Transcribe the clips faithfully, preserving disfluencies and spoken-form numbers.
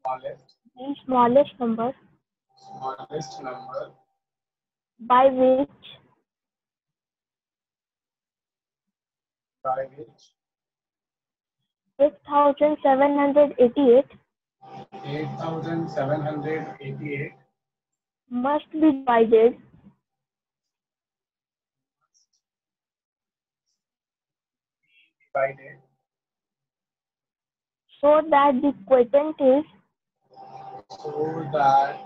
smallest the smallest number smallest number by which by which eight thousand seven hundred eighty-eight eight thousand seven hundred eighty-eight must be divided divided so that the quotient is so that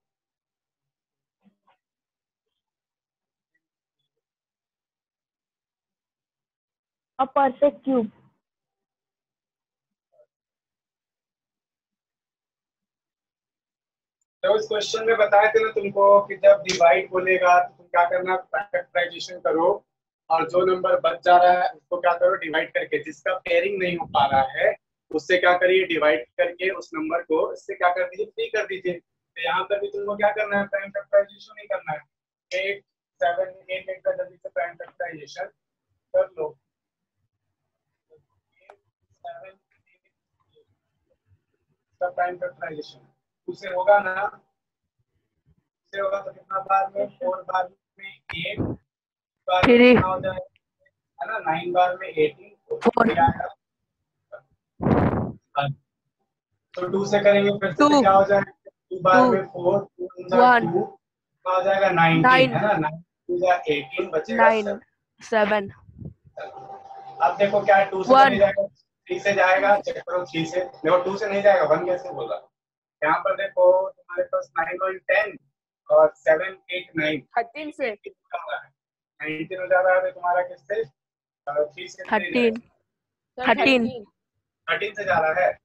a perfect cube. तो इस question में बताए थे ना तुमको कि जब divide बोलेगा तो तुम क्या करना, फैक्टराइजेशन करो और जो नंबर बच जा रहा है उसको क्या करो, डिवाइड करके, जिसका पेयरिंग नहीं हो पा रहा है उससे क्या करिए, डिवाइड करके उस नंबर को इससे क्या कर दीजिए, थ्री कर दीजिए। तो यहाँ पर भी तुमको क्या करना है, प्राइम फैक्टराइजेशन नहीं करना है। एट सेवन एट एट का जल्दी से प्राइम फैक्टराइजेशन कर लो। प्राइम फैक्टराइजेशन उससे होगा ना, उससे होगा तो कितना बार में, फोर बार में एट बार में कितना हो जाएगा, है ना, नाइन बार में एटीन, फोर आएगा। तो टू से करेंगे फिर से क्या हो जाएगा, टू बार में फोर, टू टू आ जाएगा नाइनटीन, है ना, नाइन टू जा एटीन, बचेगा सेवन। अब देखो क्या है, टू से नहीं जाएगा, थ्री से जाएगा, चेक करो थ्री से, देखो टू से नहीं जाएगा, वन कैसे बोला। यहाँ पर देखो तुम्हारे पास नाइन वन टेन और सेवन एट नाइन, थर्टीन से नाइनटीन हो जा रहा है, तुम्हारा किससे, थ्री से थर्टीन थर्टीन थर्टीन से जा रहा है।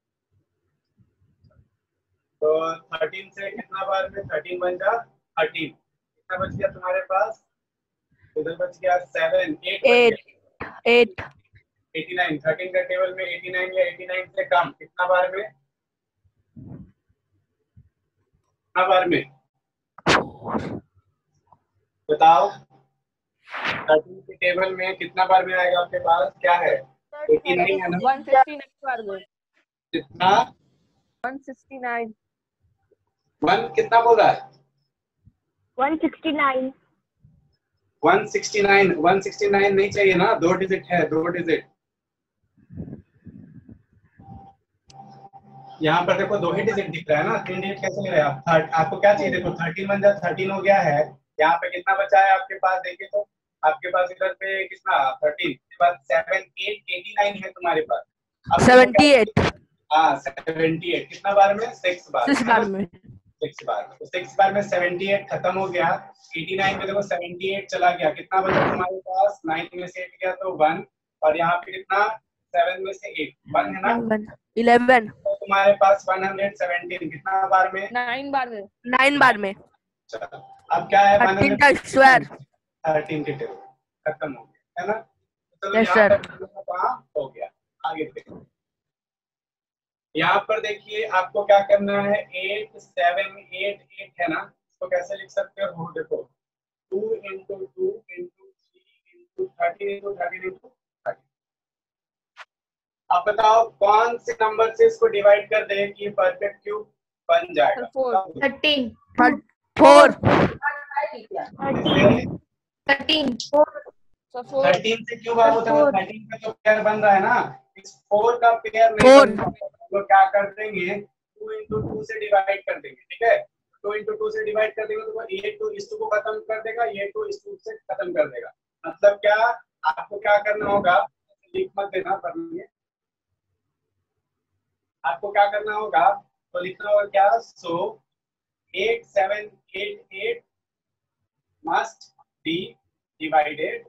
तो थर्टीन से कितना बार में, थर्टीन बन जा थर्टीन, कितना बच गया तुम्हारे पास, उधर बच गया seven, eight eight eighty nine, thirteen का टेबल में एटी नाइन या एटी नाइन से कम कितना बार में, कितना बार में बताओ, थर्टीन के टेबल में कितना बार में आएगा आपके पास, क्या है, एटी नाइन है ना, वन सिक्सटी नाइन बार में, कितना, वन सिक्सटी नाइन, वन कितना बोल रहा है, one sixty nine one sixty nine, one sixty nine नहीं चाहिए ना, दो डिजिट है, दो डिजिट। यहाँ पर देखो दो ही डिजिट दिख रहा है ना, तीन डिजिट कैसे ले रहे हैं आप, आपको क्या चाहिए, देखो थर्टीन बन जाए, थर्टीन हो गया है, यहाँ पे कितना बचा है आपके पास, देखिए तो आपके पास इधर पे कितना, थर्टीन के बाद सेवन एट एटी नाइन है तुम्हारे पास, अब सेवेंटी एट, हाँ सेवेंटी एट कितना बार में, सिक्स बार, सिक्स बार में, सिक्स बार में, तो सिक्स बार में सेवेंटी एट खत्म हो गया, एटी नाइन में देखो सेवेंटी एट चला गया, कितना बचा तुम्हारे पास, नाइन में से एट गया तो वन, और यहाँ पे कितना, सेवन में से एट, वन है ना, इलेवन, तो तुम्हारे पास वन हंड्रेड सेवेंटीन कितना बार में, नाइन बार में, नाइन बार में। चलो अब क्या है, थर्टीन का स्क्वायर, थर्टीन के टेबल खत्म हो गया, है ना, तो यस सर, कहाँ हो गया, आगे देखो। यहाँ पर देखिए आपको क्या करना है, एट सेवन एट एट है ना, इसको कैसे लिख सकते हो, देखो two into two into three into thirteen into thirteen into thirteen. अब बताओ कौन से नंबर से इसको डिवाइड कर दे कि परफेक्ट क्यूब बन जाएगा, थर्टीन, फोर, थर्टीन, थर्टीन से क्यूब आप थर्टीन का जो पेयर बन रहा है ना, इस फोर का पेयर नहीं बन रहा है, तो क्या कर देंगे, टू इंटू टू से डिवाइड कर देंगे, ठीक है, टू इंटू टू से डिवाइड कर देंगे तो ये टू इस टू को खत्म कर देगा, ये टू इस टू से खत्म कर देगा। मतलब क्या, आपको क्या करना होगा, लिख मत देना पढ़ेंगे, आपको क्या करना होगा, तो लिखना होगा क्या, so eight seven eight eight must be divided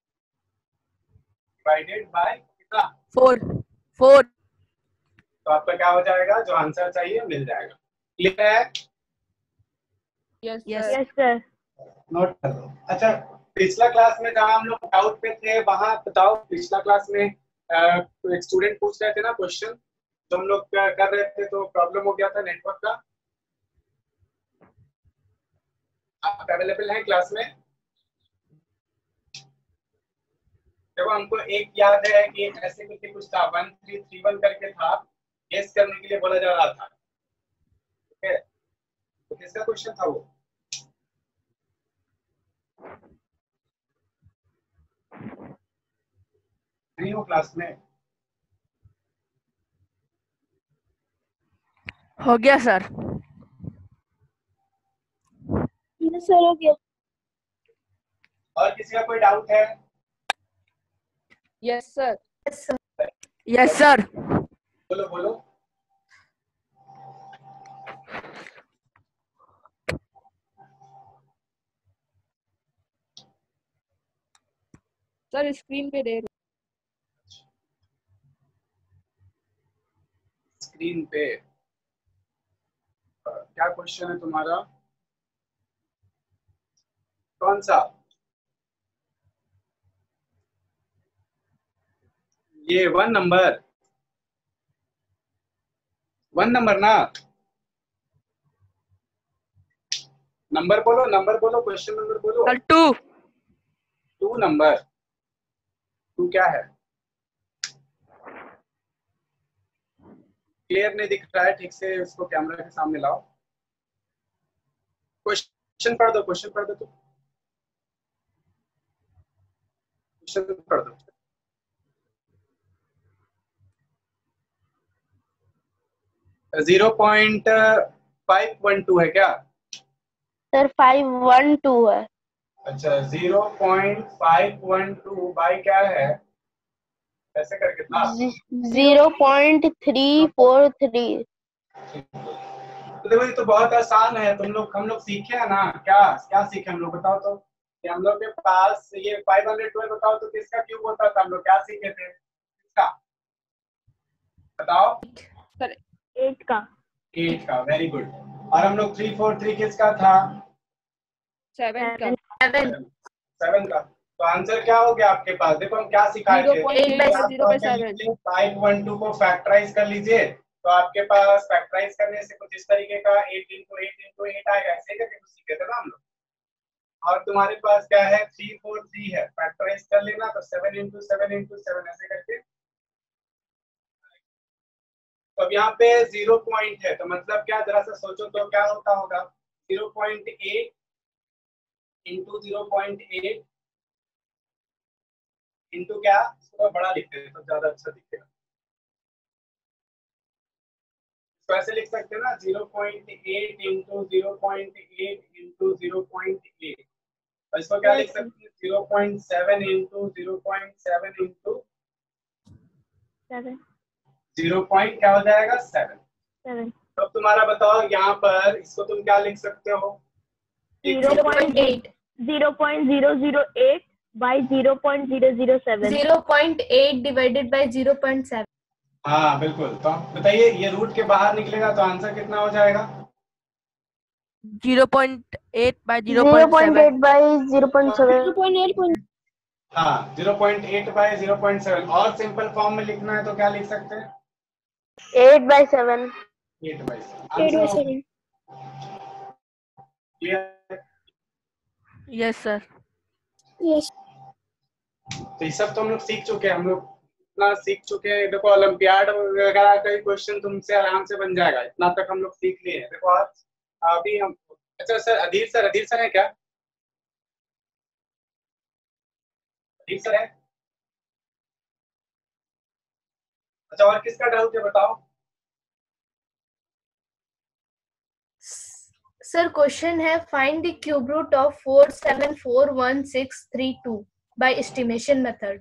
divided by कितना, फोर, फोर, तो आपका क्या हो जाएगा, जो आंसर चाहिए मिल जाएगा। क्लियर है, यस यस सर। नोट कर लो। अच्छा, पिछला क्लास में जहाँ हम लोग डाउट पे थे वहाँ बताओ, पिछला क्लास में एक स्टूडेंट पूछ रहे थे ना क्वेश्चन, तो हम लोग कर रहे थे तो प्रॉब्लम हो गया था नेटवर्क का। आप अवेलेबल हैं क्लास में? देखो हमको एक याद है कि ऐसे करके कुछ था, वन थ्री थ्री वन करके था, गेस करने के लिए बोला जा रहा था, तो किसका क्वेश्चन था वो? नहीं हो क्लास में? हो गया सर। सर हो गया। और किसी का कोई डाउट है? Yes sir. Yes sir. Yes sir. बोलो बोलो। सर स्क्रीन पे दे स्क्रीन पे क्या क्वेश्चन है तुम्हारा? कौन सा? ये वन नंबर, वन नंबर ना? नंबर बोलो, नंबर बोलो, क्वेश्चन नंबर बोलो। Sir two. Two number, two क्या है? क्लियर नहीं दिख रहा है ठीक से, उसको कैमरा के सामने लाओ। क्वेश्चन पढ़ दो, क्वेश्चन पढ़ दो, तो क्वेश्चन पढ़ दो। Zero point five one two है क्या? सर फाइव वन टू है। अच्छा, zero point five one two by क्या है? ऐसे करके था। Zero point three four three. तो देखो ये तो बहुत आसान है, तुम लोग हम लोग सीखे हैं ना। क्या क्या सीखे हम लोग बताओ तो? कि हम लोग के पास ये फाइव हंड्रेड ट्वेल्व बताओ तो किसका क्यूब होता था? हम लोग क्या सीखे थे? किसका बताओ? सर एट का। एट का, वेरी गुड। और हम लोग थ्री फोर थ्री किसका था? सेवन का। सेवन। सेवन का। तो आंसर क्या हो गया आपके पास? देखो हम क्या सिखाए थे? Eight by zero by seven. Five one two को फैक्टराइज कर लीजिए, तो आपके पास फैक्टराइज करने से कुछ इस तरीके का eight into eight into eight आएगा। ऐसे करके कुछ सीखे थे ना हम लोग। और तुम्हारे पास क्या है? थ्री फोर थ्री है, फैक्टराइज कर लेना तो seven into seven into seven ऐसे करके। तो अब यहाँ पे जीरो पॉइंट है, तो मतलब क्या? जरा सा सोचो तो क्या होता होगा? Zero point eight into zero point eight into क्या? थोड़ा बड़ा लिखते हैं तो ज्यादा अच्छा दिखेगा। तो ऐसे लिख सकते हैं ना, zero point eight into zero point eight into zero point eight. और इसको क्या लिख सकते हैं? Zero point seven into zero point seven into seven. Zero point क्या हो जाएगा? सेवन। सेवन। तो अब तुम्हारा बताओ यहाँ पर इसको तुम क्या लिख सकते हो? Zero point eight. Zero point zero zero eight by zero point zero zero seven. Zero point eight divided by zero point seven. हाँ बिल्कुल। तो आप बताइए, ये रूट के बाहर निकलेगा तो आंसर कितना हो जाएगा? Zero point eight by zero zero point point seven. Eight by zero point seven. Zero point eight point. हाँ, zero point eight by zero point seven. और सिंपल फॉर्म में लिखना है तो क्या लिख सकते हैं? Eight by seven. Eight by eight by seven. Clear? Yes sir. Yes. तो ये सब तो हम लोग सीख चुके हैं, हम लोग इतना सीख चुके हैं। देखो ओलंपियाड वगैरह का क्वेश्चन तुमसे आराम से बन जाएगा, इतना तक हम लोग सीख लिए हैं। देखो आज अभी हम, अच्छा sir Adhir sir, Adhir sir है क्या? अधीर सर है? अच्छा, और किसका डाउट है बताओ? सर क्वेश्चन है find the cube root of four seven four one six three two by estimation method.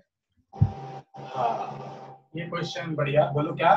हाँ, ये क्वेश्चन बढ़िया। बोलो क्या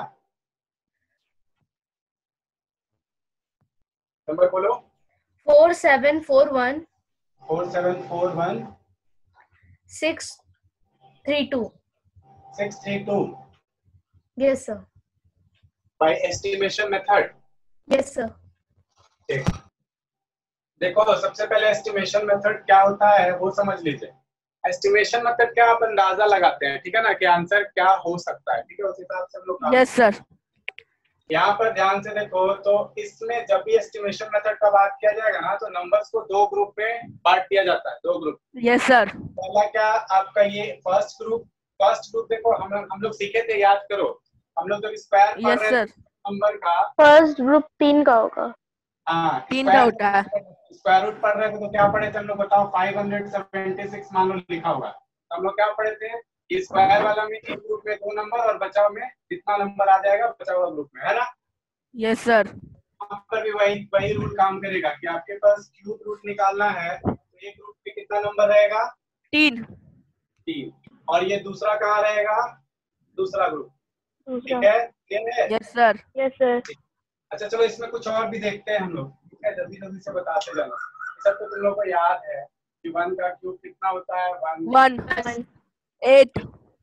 नंबर बोलो? Four seven four one four seven four one six three two. Six three two yes sir. By estimation method. Yes sir. ठीक, देखो सबसे पहले एस्टिमेशन मेथड क्या होता है वो समझ लीजिए। एस्टिमेशन मेथड क्या, आप अंदाजा लगाते हैं, ठीक है ना, कि आंसर क्या हो सकता है, ठीक है, उस हिसाब से हम लोग। Yes sir. यहाँ पर ध्यान से देखो तो इसमें जब भी एस्टिमेशन मेथड का बात किया जाएगा ना तो नंबर्स को दो ग्रुप में बांट दिया जाता है, दो ग्रुप। Yes sir. पहला क्या आपका ये फर्स्ट ग्रुप, फर्स्ट ग्रुप देखो हम हम लोग सीखे थे, याद करो हम लोग जब स्क्वायर पढ़ यस रहे सर। थे नंबर का। फर्स्ट ग्रुप तीन का होगा। हाँ तीन का होता है। स्क्वायर रूट पढ़ रहे थे तो क्या पढ़े थे हम लोग बताओ? फाइव हंड्रेड सेवेंटी सिक्स मान लो लिखा होगा तो हम लोग क्या पढ़े थे? कि स्क्वायर वाला में एक ग्रुप में दो नंबर और बचाव में जितना नंबर आ जाएगा बचाव वाला ग्रुप में, है ना? Yes sir. यहाँ पर भी वही वही रूल काम करेगा कि आपके पास क्यूब रूट निकालना है तो एक ग्रुप में कितना नंबर रहेगा? तीन। तीन। और ये दूसरा कहाँ रहेगा? दूसरा ग्रुप, दूसरा। ठीक है? क्लियर है? Yes sir. Yes sir. अच्छा चलो इसमें कुछ और भी देखते हैं हम लोग, ठीक है? जल्दी जल्दी से बताते जाना। ये सब तो तुम लोग को याद है कि वन का क्यूब कितना होता है? One one eight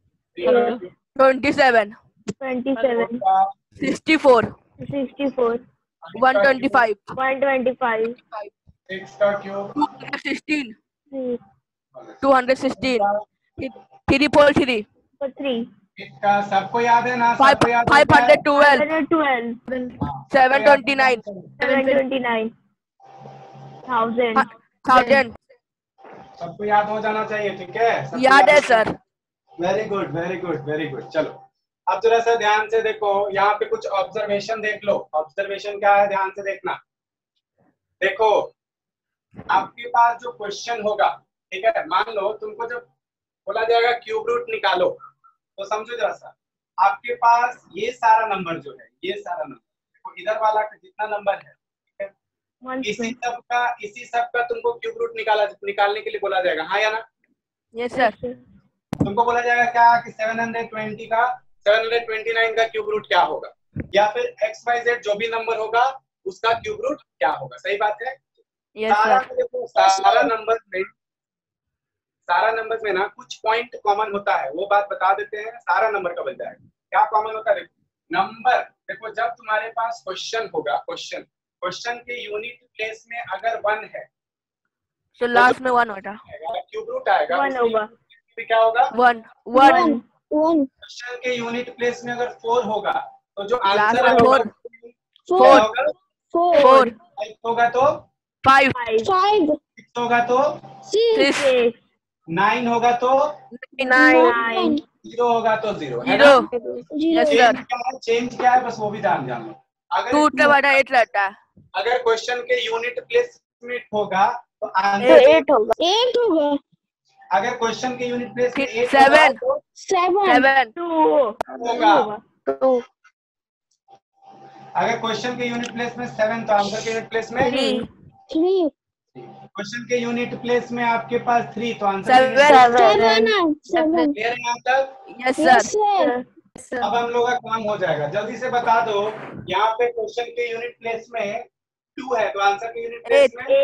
twenty seven twenty seven sixty four sixty four one twenty five one twenty five six का cube two hundred sixteen two hundred sixteen three four three three इसका सबको याद है ना? फाइव सबको याद है फाइव क्या है? Hundred twelve hundred twelve seven twenty nine seven twenty nine thousand thousand. सबको याद हो जाना चाहिए, ठीक है? सबको याद है हो- sir. Very good very good very good. चलो अब जरा सा ध्यान से देखो, यहाँ पे कुछ ऑब्जर्वेशन देख लो। ऑब्जर्वेशन क्या है ध्यान से देखना। देखो आपके पास जो क्वेश्चन होगा, ठीक है, मान लो तुमको जब बोला जाएगा क्यूब रूट निकालो तो समझो जरा सा, आपके पास ये सारा नंबर जो है, ये सारा नंबर देखो, इधर वाला का जितना नंबर है, ठीक है, इसी सब का इसी सब का तुमको क्यूब रूट निकाला निकालने के लिए बोला जाएगा, हाँ या ना? Yes sir. तुमको बोला जाएगा क्या कि सेवन हंड्रेड ट्वेंटी का सेवन हंड्रेड ट्वेंटी नाइन का क्यूब रूट क्या होगा, या फिर एक्स वाई जेड जो भी नंबर होगा उसका क्यूब रूट क्या होगा। सही बात है? यस सारा सर। देखो, सारा नंबर में सारा नंबर में ना कुछ पॉइंट कॉमन होता है, वो बात बता देते हैं। सारा नंबर का बन जाएगा। क्या कॉमन होता है? देखो नंबर, देखो जब तुम्हारे पास क्वेश्चन होगा, क्वेश्चन क्वेश्चन के यूनिट प्लेस में अगर वन है तो लास्ट में वन होता। क्यूब रूट आएगा, वन होगा। फिर क्या होगा? वन वन क्वेश्चन के यूनिट प्लेस में अगर फोर होगा तो जो लास्ट आंसर में होगा फोर क्या होगा? फोर फाइव होगा तो फाइव सिक्स होगा तो सिक्स नाइन होगा तो नाइन जीरो होगा तो जीरो, है जीरो। ना? Yes change sir. क्या है? चेंज क्या है बस वो भी जान जान लो। टू अगर के बाद एट रहता है। अगर क्वेश्चन के यूनिट प्लेसमेंट होगा तो आंसर एट होगा। अगर क्वेश्चन के यूनिट प्लेस में एट सेवन तो सेवन टू होगा। टू अगर क्वेश्चन के यूनिट प्लेस में सेवन तो आंसर के यूनिट प्लेस में थ्री क्वेश्चन के यूनिट प्लेस में आपके पास थ्री तो आंसर सेवन क्लियर है यहाँ तक? Yes sir. अब हम लोग का काम हो जाएगा। जल्दी से बता दो, यहाँ पे क्वेश्चन के यूनिट प्लेस में टू है तो आंसर के यूनिट प्लेस में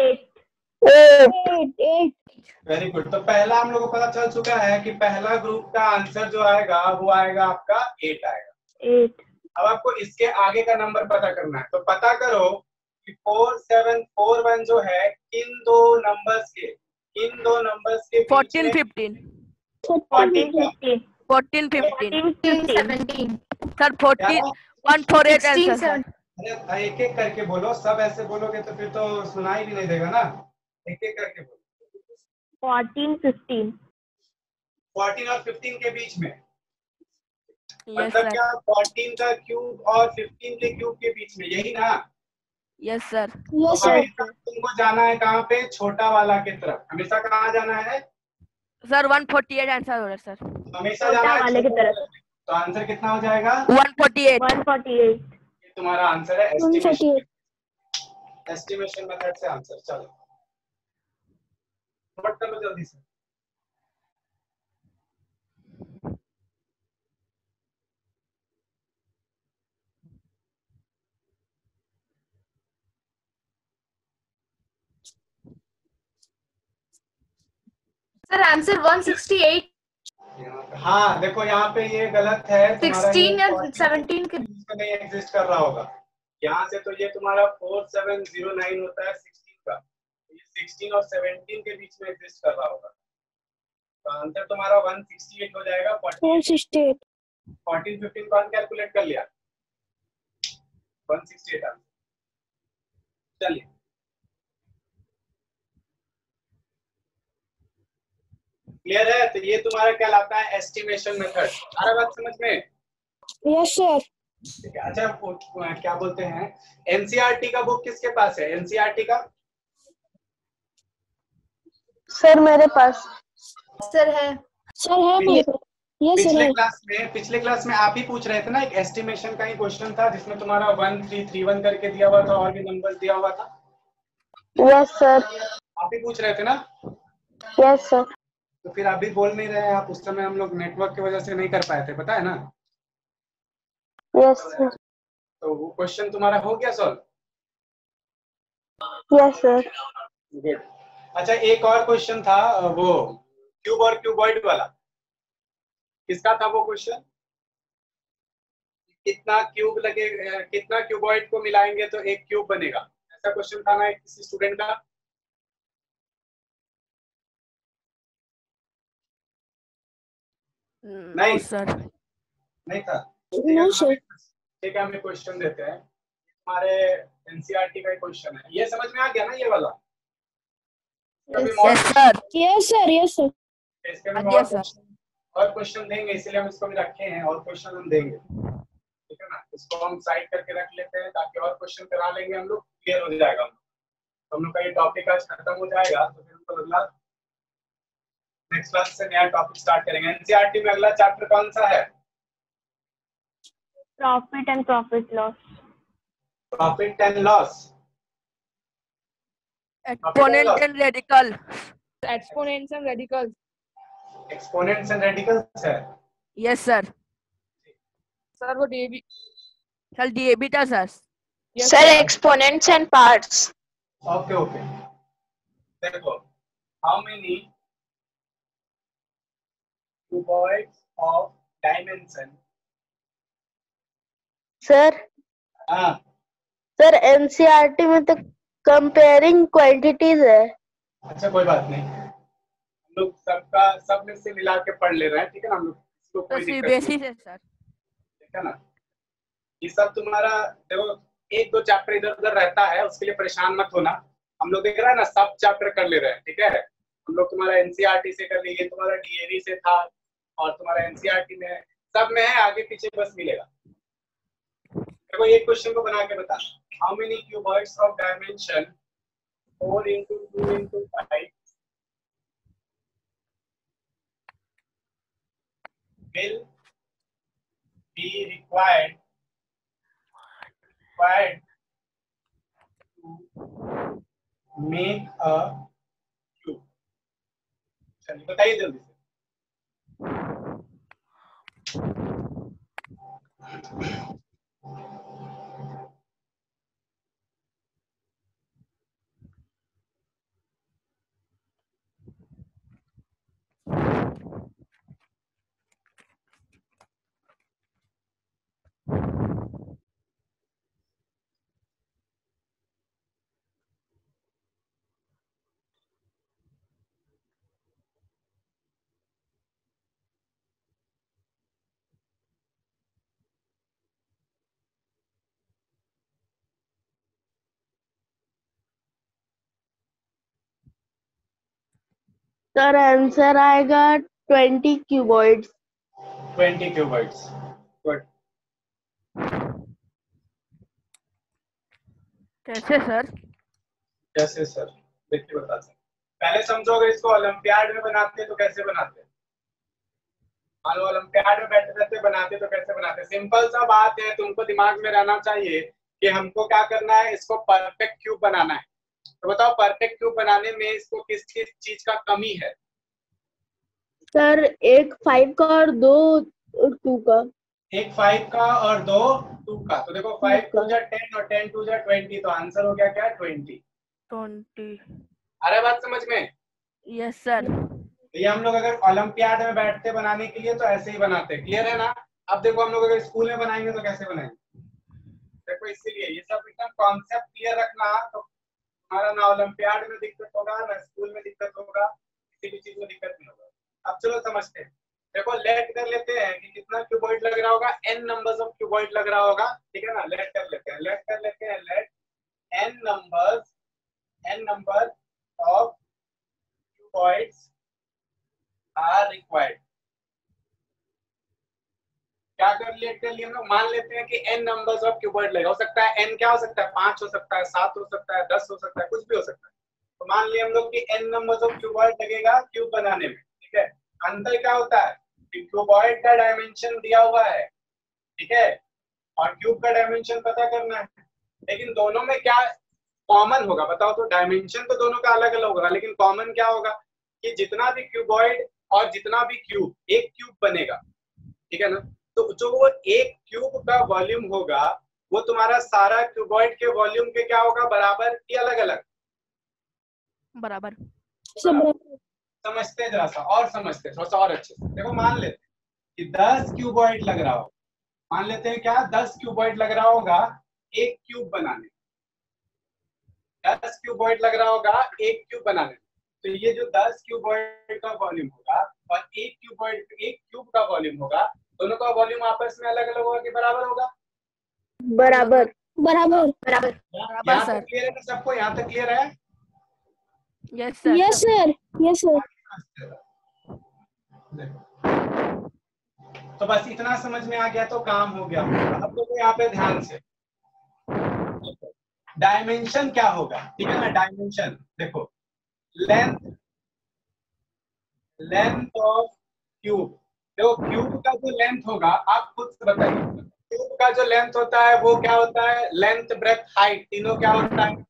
एट वेरी गुड। तो पहला हम लोग को पता चल चुका है कि पहला ग्रुप का आंसर जो आएगा वो आएगा आपका एट आएगा। एट अब आपको इसके आगे का नंबर पता करना है, तो पता करो कि फोर सेवन फोर वन जो है इन दो नंबर्स के इन दो नंबर्स के fourteen fifteen fourteen fifteen fourteen fifteen seventeen sir fourteen one four eight answer sir. अरे एक एक करके बोलो, सब ऐसे बोलोगे तो फिर तो सुनाई भी नहीं देगा ना। एक एक करके बोलो। फोर्टीन फिफ्टीन फोर्टीन और फिफ्टीन के बीच में यस मतलब सर। क्या? फोर्टीन का क्यूब और फिफ्टीन के क्यूब के बीच में, यही ना? Yes sir. तो हमेशा तुमको जाना है कहाँ पे? छोटा वाला की तरफ। हमेशा कहाँ जाना है sir one forty eight answer हो रहा है सर। हमेशा जाना है वाले की छोटा तरफ। वाला। तो आंसर कितना हो जाएगा? One forty eight one forty eight ये तुम्हारा आंसर है एस्टिमेशन एस्टिमेशन मेथड से आंसर। चलो नोट कर लो जल्दी से। Sir answer one sixty eight हाँ देखो यहाँ पे ये गलत है, तुम्हारा सिक्सटीन ये या fourteen सेवनटीन के इसमें नहीं एग्जिस्ट कर रहा होगा। यहाँ से तो ये तुम्हारा फोर सेवन जीरो नाइन होता है सिक्सटीन का, ये सिक्सटीन और सेवनटीन के बीच में एग्जिस्ट कर रहा होगा। तो आंसर तुम्हारा वन सिक्सटी एट हो जाएगा। फोर्टीन फिफ्टीन कौन कैलकुलेट कर लिया? One sixty eight answer. चलिए क्लियर है? तो ये तुम्हारा कहलाता है एस्टिमेशन मेथड। आ रहा बात समझ में? Yes sir. ठीक है। अच्छा वो, क्या बोलते हैं, एनसीईआरटी का बुक किसके पास है? एनसीईआरटी का सर मेरे पास। सर है। सर है मेरे पास। यस सर पिछले है। क्लास में पिछले क्लास में आप ही पूछ रहे थे ना, एक एस्टिमेशन का ही क्वेश्चन था जिसमें तुम्हारा वन थ्री थ्री वन करके दिया हुआ था और भी नंबर्स दिया हुआ था। Yes sir. आप ही पूछ रहे थे ना? Yes sir. तो फिर अभी बोल नहीं रहे हैं आप, उस समय हम लोग नेटवर्क की वजह से नहीं कर पाए थे, पता है ना? Yes sir. तो वो क्वेश्चन तुम्हारा हो गया सॉल्व? Yes sir. गुड। अच्छा एक और क्वेश्चन था, वो क्यूब और क्यूबॉइड वाला, किसका था वो क्वेश्चन? कितना क्यूब लगे, कितना क्यूबॉइड को मिलाएंगे तो एक क्यूब बनेगा, ऐसा क्वेश्चन था ना किसी स्टूडेंट का? नो नहीं सर। नहीं था। No sir. ठीक है, हमें क्वेश्चन देते हैं, हमारे एनसीईआरटी का क्वेश्चन है, ये समझ में आ गया ना ये वाला? कभी Yes. और yes sir. Yes sir. Yes sir. इसके में हाँ और सर। क्वेश्चन और क्वेश्चन देंगे, इसलिए हम इसको भी रखे हैं, और क्वेश्चन हम देंगे, ठीक है ना? इसको हम साइड करके रख लेते हैं ताकि और क्वेश्चन करा लेंगे हम लोग, क्लियर हो जाएगा। तो हम लोग का ये टॉपिक आज खत्म हो जाएगा, तो फिर हम लोग अगला नेक्स्ट क्लास से नया टॉपिक स्टार्ट करेंगे। एनसीईआरटी में अगला चैप्टर कौन सा है? Profit and profit loss. Profit and loss. Exponent and radical. Exponents and radicals. Exponents and radicals है। Yes sir. Sir, वो D B. सर डीएबी था sir. Yes, sir sir. Exponents and parts. Okay okay, देखो, how many cuboids of dimension. Sir हाँ sir NCERT में तो comparing quantities है। अच्छा कोई बात नहीं, हम लोग सबका सब में से मिला के पढ़ ले रहे हैं, ठीक है ना? हम लोग इसको कोई तो दिक्कत नहीं, बेसिस है सर। ठीक है ना? ये सब तुम्हारा देखो, एक दो चैप्टर इधर उधर रहता है, उसके लिए परेशान मत होना। हम लोग देख रहे हैं ना, सब चैप्टर कर ले रहे हैं, ठीक है? हम लोग तुम्हारा एनसीईआरटी से कर लिए, तुम्हारा डीएवी से था, और तुम्हारा एनसीईआरटी में सब में है, आगे पीछे बस मिलेगा। देखो एक क्वेश्चन को बना के बता, how many cuboids of dimension four into two into five will be required required to make a cube? चलिए बताइए जल्दी से। सर आंसर आएगा twenty cuboids. Twenty cuboids. Good. कैसे सर? कैसे सर? देखिए बता सर, पहले समझो, अगर इसको ओलंपियाड में बनाते तो कैसे बनाते? मान लो ओलंपियाड में बैठे रहते बनाते तो कैसे बनाते? सिंपल सा बात है, तुमको दिमाग में रहना चाहिए कि हमको क्या करना है, इसको परफेक्ट क्यूब बनाना है। तो बताओ परफेक्ट क्यूब बनाने में इसको किस किस चीज का कमी है? सर एक फाइव का और दो टू का। एक फाइव का और दो टू का। तो देखो फाइव टू जा टेन और टेन टू जा ट्वेंटी, तो आंसर हो गया क्या? ट्वेंटी। ट्वेंटी। अरे बात समझ में? Yes sir. ये हम लोग अगर ओलंपियाड में बैठते बनाने के लिए तो ऐसे ही बनाते, क्लियर है ना? अब देखो हम लोग अगर स्कूल में बनाएंगे तो कैसे बनाएंगे? देखो इसीलिए ये सब एकदम कॉन्सेप्ट क्लियर रखना, तो हमारा ना ओलंपियाड में दिक्कत होगा, ना स्कूल में दिक्कत होगा, किसी भी चीज में दिक्कत नहीं होगा। अब चलो समझते हैं। देखो लेट कर लेते हैं कि कितना क्यूबॉइड लग रहा होगा, एन नंबर्स ऑफ क्यूबॉइड लग रहा होगा, ठीक है ना? लेट कर लेते हैं, लेट कर लेते हैं, let n numbers n number of cuboids are required. क्या कर लिए कर लिए हम लोग मान लेते हैं कि n नंबर्स ऑफ क्यूबॉइड लगेगा। हो सकता है n क्या हो सकता है, पांच हो सकता है, सात हो सकता है, दस हो सकता है, कुछ भी हो सकता है। तो मान लिया हम लोग कि n नंबर्स ऑफ क्यूबॉइड लगेगा क्यूब बनाने में, ठीक है। अंतर क्या होता है कि क्यूबॉइड का डायमेंशन दिया हुआ है, ठीक है, और क्यूब का डायमेंशन पता करना है। लेकिन दोनों में क्या कॉमन होगा बताओ तो? डायमेंशन तो दोनों का अलग अलग होगा, लेकिन कॉमन क्या होगा कि जितना भी क्यूबॉइड और जितना भी क्यूब, एक क्यूब बनेगा, ठीक है ना। तो जो वो एक क्यूब का वॉल्यूम होगा वो तुम्हारा सारा क्यूबॉइड के वॉल्यूम के क्या होगा, बराबर कि अलग अलग? बराबर। समझते हैं जरा सा और समझते हैं थोड़ा सा और अच्छे से। देखो मान लेते हैं कि दस क्यूबॉइड लग रहा हो, मान लेते हैं क्या दस क्यूबॉइड लग रहा होगा एक क्यूब बनाने, दस क्यूबॉइड लग रहा होगा एक क्यूब बनाने। तो ये जो दस क्यूबॉइड का वॉल्यूम होगा और एक क्यूबॉइड एक क्यूब का वॉल्यूम होगा, दोनों का वॉल्यूम आपस में अलग अलग होगा कि बराबर होगा? बराबर बराबर बराबर यहाँ तक क्लियर है ना सबको? यहाँ तक क्लियर है? Yes sir. Yes sir yes sir. तो बस इतना समझ में आ गया तो काम हो गया। अब देखो यहाँ पे ध्यान से, डायमेंशन क्या होगा, ठीक है ना। डायमेंशन देखो, लेंथ लेंथ ऑफ क्यूब, देखो क्यूब का जो लेंथ होगा आप खुद से बताइए, क्यूब का जो लेंथ होता है वो क्या होता है? लेंथ, ब्रेथ, हाइट, तीनों क्या होता है?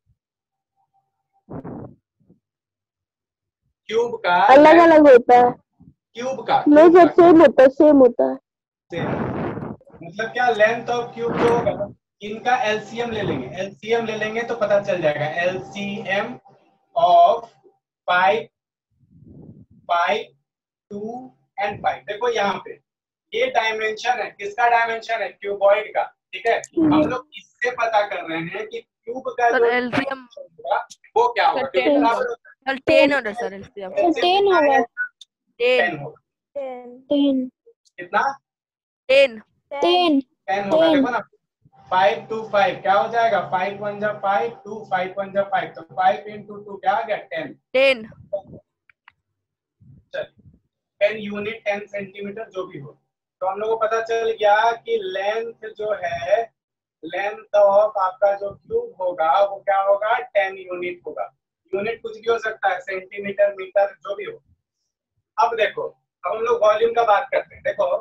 क्यूब का अलग अलग होता है। क्यूब का नहीं सर सेम होता है, सेम होता है। मतलब क्या, लेंथ ऑफ क्यूब जो होगा इनका एलसीएम ले लेंगे, एलसीएम ले लेंगे तो पता चल जाएगा। LCM of five five two and five. देखो यहाँ पे ये डायमेंशन है, किसका डायमेंशन है? क्यूबॉइड का, ठीक है। हम लोग इससे पता कर रहे हैं कि क्यूब का जो एलसीएम होगा वो क्या होगा, क्योंकि बराबर होता है। सर टेन होगा सर एलसीएम। टेन होगा। टेन होगा। टेन कितना? टेन टेन टेन होगा। देखो ना, फाइव टू फाइव क्या हो जाएगा? फाइव वन जा फाइव, टू फाइव वन जा फाइव, तो फाइव इंटू टू क्या आ गया? Ten. Ten ten unit, ten centimetre जो भी हो। तो हम लोग को पता चल गया कि लेंथ जो है, लेंथ ऑफ आपका जो क्यूब होगा वो क्या होगा? टेन यूनिट होगा। यूनिट कुछ भी हो सकता है, सेंटीमीटर, मीटर, जो भी हो। अब देखो, अब हम लोग वॉल्यूम का बात करते हैं। देखो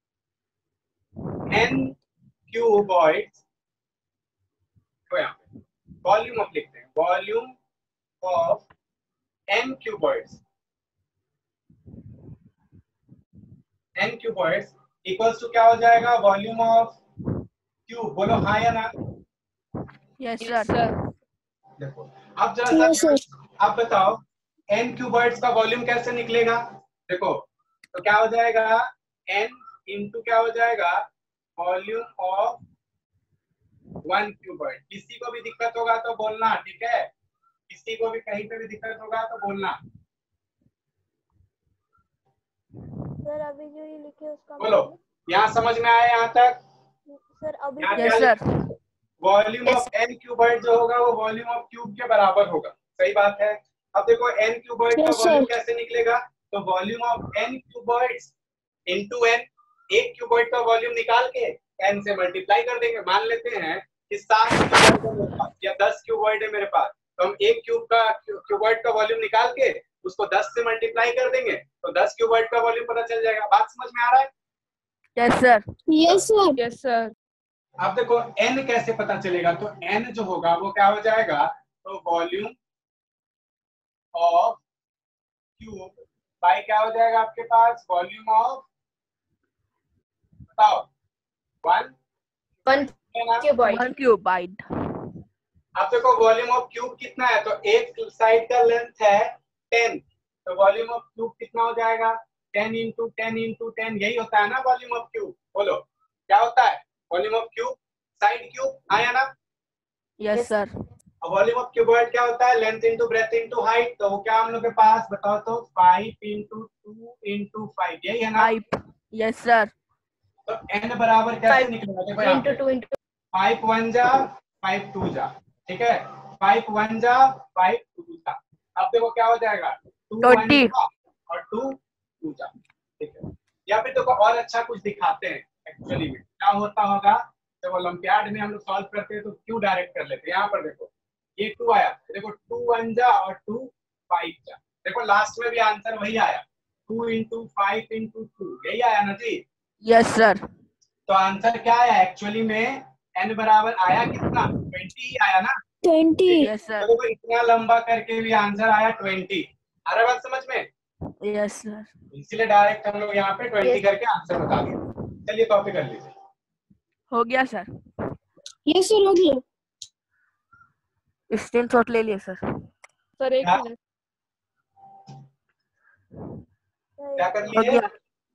n क्यूबॉइड्स, वॉल्यूम ऑफ लिखते हैं, volume of n cuboids, n cuboids equals to क्या हो जाएगा? Volume of cube. बोलो हाँ या ना? Yes sir. देखो अब जरा सा आप बताओ n क्यूबॉइड्स का वॉल्यूम कैसे निकलेगा? देखो तो क्या हो जाएगा? n इंटू क्या हो जाएगा? Volume of one cuboid. किसी को भी दिक्कत होगा तो बोलना, ठीक है। किसी को भी कहीं पे भी दिक्कत होगा तो बोलना। सर अभी जो ये लिखे उसका बोलो, यहाँ समझ में आया यहाँ तक? सर अभी yes sir. Volume of n cuboid जो होगा वो वॉल्यूम ऑफ क्यूब के बराबर होगा। सही बात है। अब देखो n क्यूबॉइड का वॉल्यूम कैसे निकलेगा? तो volume of n cuboids into n, एक क्यूबॉइड का वॉल्यूम निकाल के n से मल्टीप्लाई कर देंगे। मान लेते हैं कि सात क्यूबॉइड है मेरे पास या दस क्यूबॉइड है मेरे पास, तो हम एक क्यूब का क्यूबॉइड का वॉल्यूम निकाल के उसको दस से मल्टीप्लाई कर देंगे तो दस क्यूबॉइड का वॉल्यूम पता चल जाएगा। बात समझ में आ रहा है? Yes sir. Yes sir yes sir. अब देखो n कैसे पता चलेगा? तो n जो होगा वो क्या हो जाएगा? तो वॉल्यूम ऑफ क्यूब बाय क्या हो जाएगा आपके पास? वॉल्यूम ऑफ, बताओ, one one cuboid. One cuboid. अब देखो वॉल्यूम ऑफ क्यूब कितना है? तो एक साइड का लेंथ है टेन, तो वॉल्यूम ऑफ क्यूब कितना हो जाएगा? Ten into ten into ten, यही होता है ना वॉल्यूम ऑफ क्यूब। बोलो क्या होता है volume of cube? Side cube, आया ना? Yes sir. अब वॉल्यूम ऑफ क्यूबॉइड क्या होता है? Length into breadth into height. तो वो क्या हम लोग के पास, बताओ तो? Five into two into five, यही है ना? फाइव। Yes sir. तो n बराबर कैसे निकलेगा? देखो यहाँ पे into two into five one जा फाइव टू जा, ठीक है। फाइव वन जा फाइव टू जा। अब देखो क्या हो जाएगा? टू ट्वेंटी और टू टू जा, ठीक है। या फिर देखो और अच्छा कुछ दिखाते हैं, एक्चुअली में क्या होता होगा, जब ओलंपियाड में हम लोग सॉल्व करते हैं तो क्यू डायरेक्ट कर लेते हैं। यहाँ पर देखो ये टू आया, देखो टू वन जा और टू फाइव जा, देखो लास्ट में भी आंसर वही आया, two into five into two, यही आया ना जी। Yes sir. तो आंसर क्या आया एक्चुअली में, एन बराबर आया कितना, ट्वेंटी ही आया ना। ट्वेंटी। Yes sir. तो देखो इतना लंबा करके भी आंसर आया ट्वेंटी। आ रहा बात समझ में? Yes sir. इसलिए डायरेक्ट हम लोग यहाँ पे ट्वेंटी करके आंसर बता दिए। चलिए कॉपी कर लीजिए। हो गया सर। यस सर हो गया। स्क्रीनशॉट ले लिए सर। सर एक क्या? मिनट। क्या कर हो लिए? गया।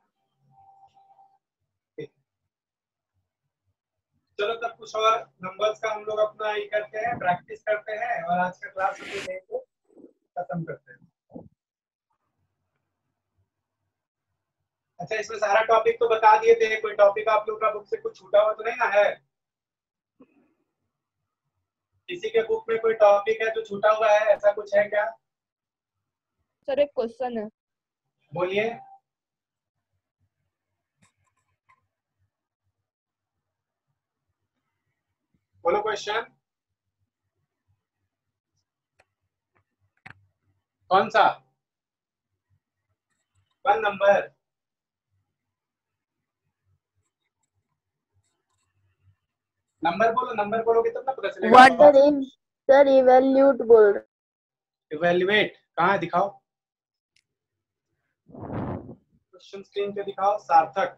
चलो तब कुछ और नंबर्स का हम लोग अपना ये करते हैं, प्रैक्टिस करते हैं और आज का क्लास हम लोग यहीं पे खत्म करते हैं। अच्छा इसमें सारा टॉपिक तो बता दिए थे, कोई टॉपिक आप लोग का बुक से कुछ छूटा हुआ तो नहीं ना है? किसी के बुक में कोई टॉपिक है जो छूटा हुआ है, ऐसा कुछ है क्या? सर एक क्वेश्चन है। बोलिए। बोलो क्वेश्चन। कौन सा? One number. नंबर बोलो, नंबर बोलोगे तब ना पता चलेगा। वन। सर इवैल्यूएट बोल रहे। इवैल्यूएट कहाँ दिखाओ, क्वेश्चन स्क्रीन पे दिखाओ। सार्थक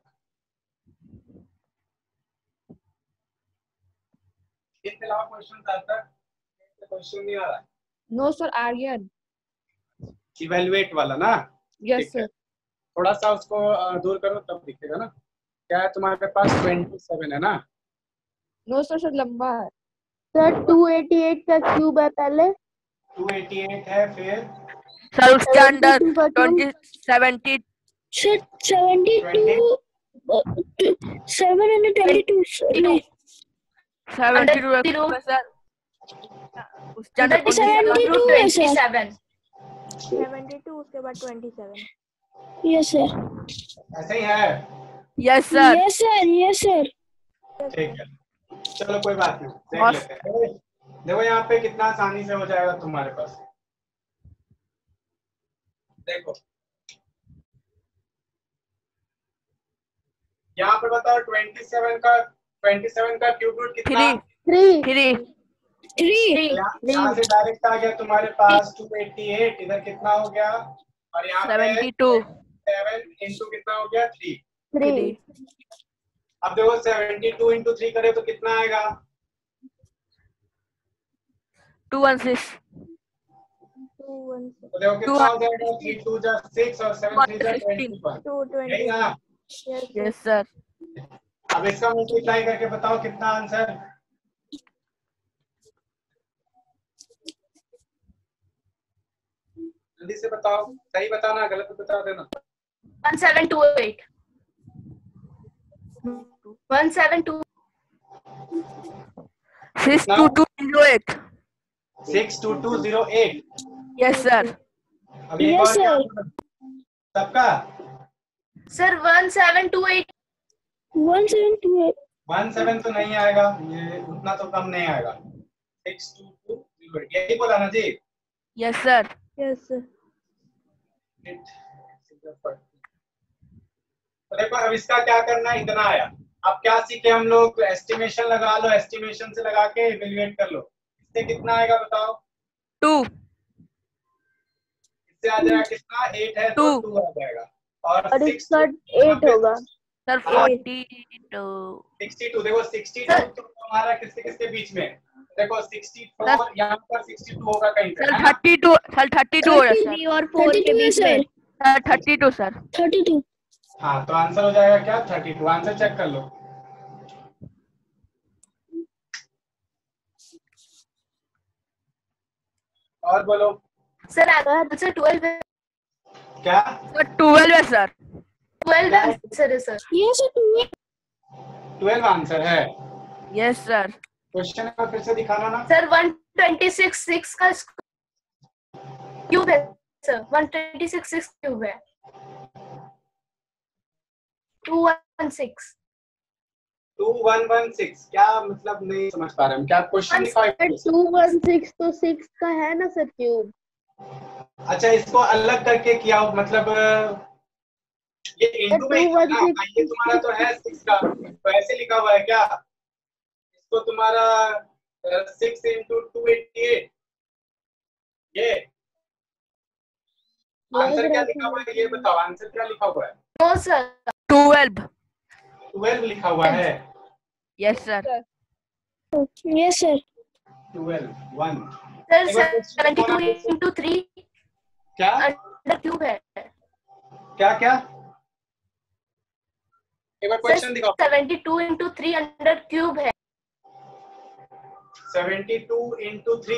इसके अलावा क्वेश्चन सार्थक क्वेश्चन नहीं आ रहा। No sir Aryan. इवैल्यूएट वाला ना? यस ठीक है। सर। थोड़ा सा उसको अ, दूर करो तब दिखेगा ना। क्या है तुम्हारे पास ट्वेंटी सेवन है ना? नो सर सर लंबा है। सर टू एटी एट का क्यूब है पहले। टू एटी एट है, फिर सर उसके अंदर सेवेंटी टू का twenty cube. Seventy sir seventy two seven hundred twenty two नहीं सेवेंटी टू है सर। उसके अंदर सेवेंटी टू है सर। सेवन। सेवेंटी टू उसके बाद ट्वेंटी सेवन। Yes sir. ऐसे ही है। Yes sir. Yes sir yes sir. ठीक है चलो कोई बात नहीं, देख और- लेते हैं। देखो यहाँ पे कितना आसानी से हो जाएगा तुम्हारे पास। देखो यहाँ पे बताओ ट्वेंटी सेवन का ट्वेंटी सेवन का क्यूब रूट कितना? थ्री। Three three. थ्री। यहाँ से डायरेक्ट आ गया तुम्हारे पास टू एटी एट, इधर कितना हो गया, और यहाँ पे सेवेंटी टू। सेवन इंटू कितना हो गया, थ्री। थ्री। अब देखो सेवेंटी टू इंटू थ्री करे तो कितना आएगा? Two one six. तो देखो कितना हो जाएगा, थ्री टू जा सिक्स और सेवन थ्री जा ट्वेंटी वन। टू यही ना? Yes sir. अब इसका मल्टीप्लाई करके बताओ कितना आंसर। जल्दी से बताओ, सही बताना, गलत बता देना। One seven two eight. One seven two six two two zero eight. Six two two zero eight. Yes sir. अब एक Yes, और क्या sir. सबका? Sir one seven two eight. One seven two eight. One seven तो नहीं आएगा, ये उतना तो कम नहीं आएगा। Six two two zero eight यही बोला ना जी? Yes sir. Yes sir. तो देखो अब इसका क्या करना है, इतना आया। अब क्या सीखे हम लोग, एस्टिमेशन लगा लो, एस्टिमेशन से लगा के इवैल्यूएट कर लो। इससे कितना आएगा बताओ? टू। इससे आ जाएगा कितना, एट है तो Two. टू आ जाएगा, और और सिक्स इसका एट होगा। Sir forty two. Sixty two. देखो सिक्सटी टू तो हमारा किसके किसके बीच में, देखो सिक्सटी फोर यहाँ पर सिक्सटी टू होगा कहीं पे, सर है ना? Thirty two. Sir thirty two हो रहा है सर। थ्री और फोर के बीच में। Sir thirty two sir. Thirty two. हाँ तो आंसर हो जाएगा क्या, थर्टी टू। आंसर चेक कर लो। और बोलो सर आंसर ट्वेल्व है। क्या? सर ट्वेल्व है सर। ट्वेल्व आंसर है sir. Yes sir. Twelve answer है। Yes sir. क्वेश्चन का फिर से दिखाना ना। Sir one twenty six six का क्यूब है sir. One twenty six six cube है। Two one six. Two one one six क्या मतलब, नहीं समझ पा रहे हम, क्या क्वेश्चन लिखा है? टू वन सिक्स तो सिक्स का है ना सर क्यूब। अच्छा, इसको अलग करके किया हो, मतलब ये इंटू में ही था ना, ये तुम्हारा तो है सिक्स का, तो ऐसे लिखा हुआ है क्या? इसको तुम्हारा six into two eighty eight, ये आंसर क्या लिखा हुआ है ये बताओ, आंसर क्या लिखा हुआ है? No sir, twelve. ट्वेल्व लिखा हुआ है। Yes sir. Yes sir. Twelve one sir seventy two into three क्या अंडर क्यूब है। क्या क्या एक बार क्वेश्चन दिखाओ। Seventy two into three under cube है। Seventy two into three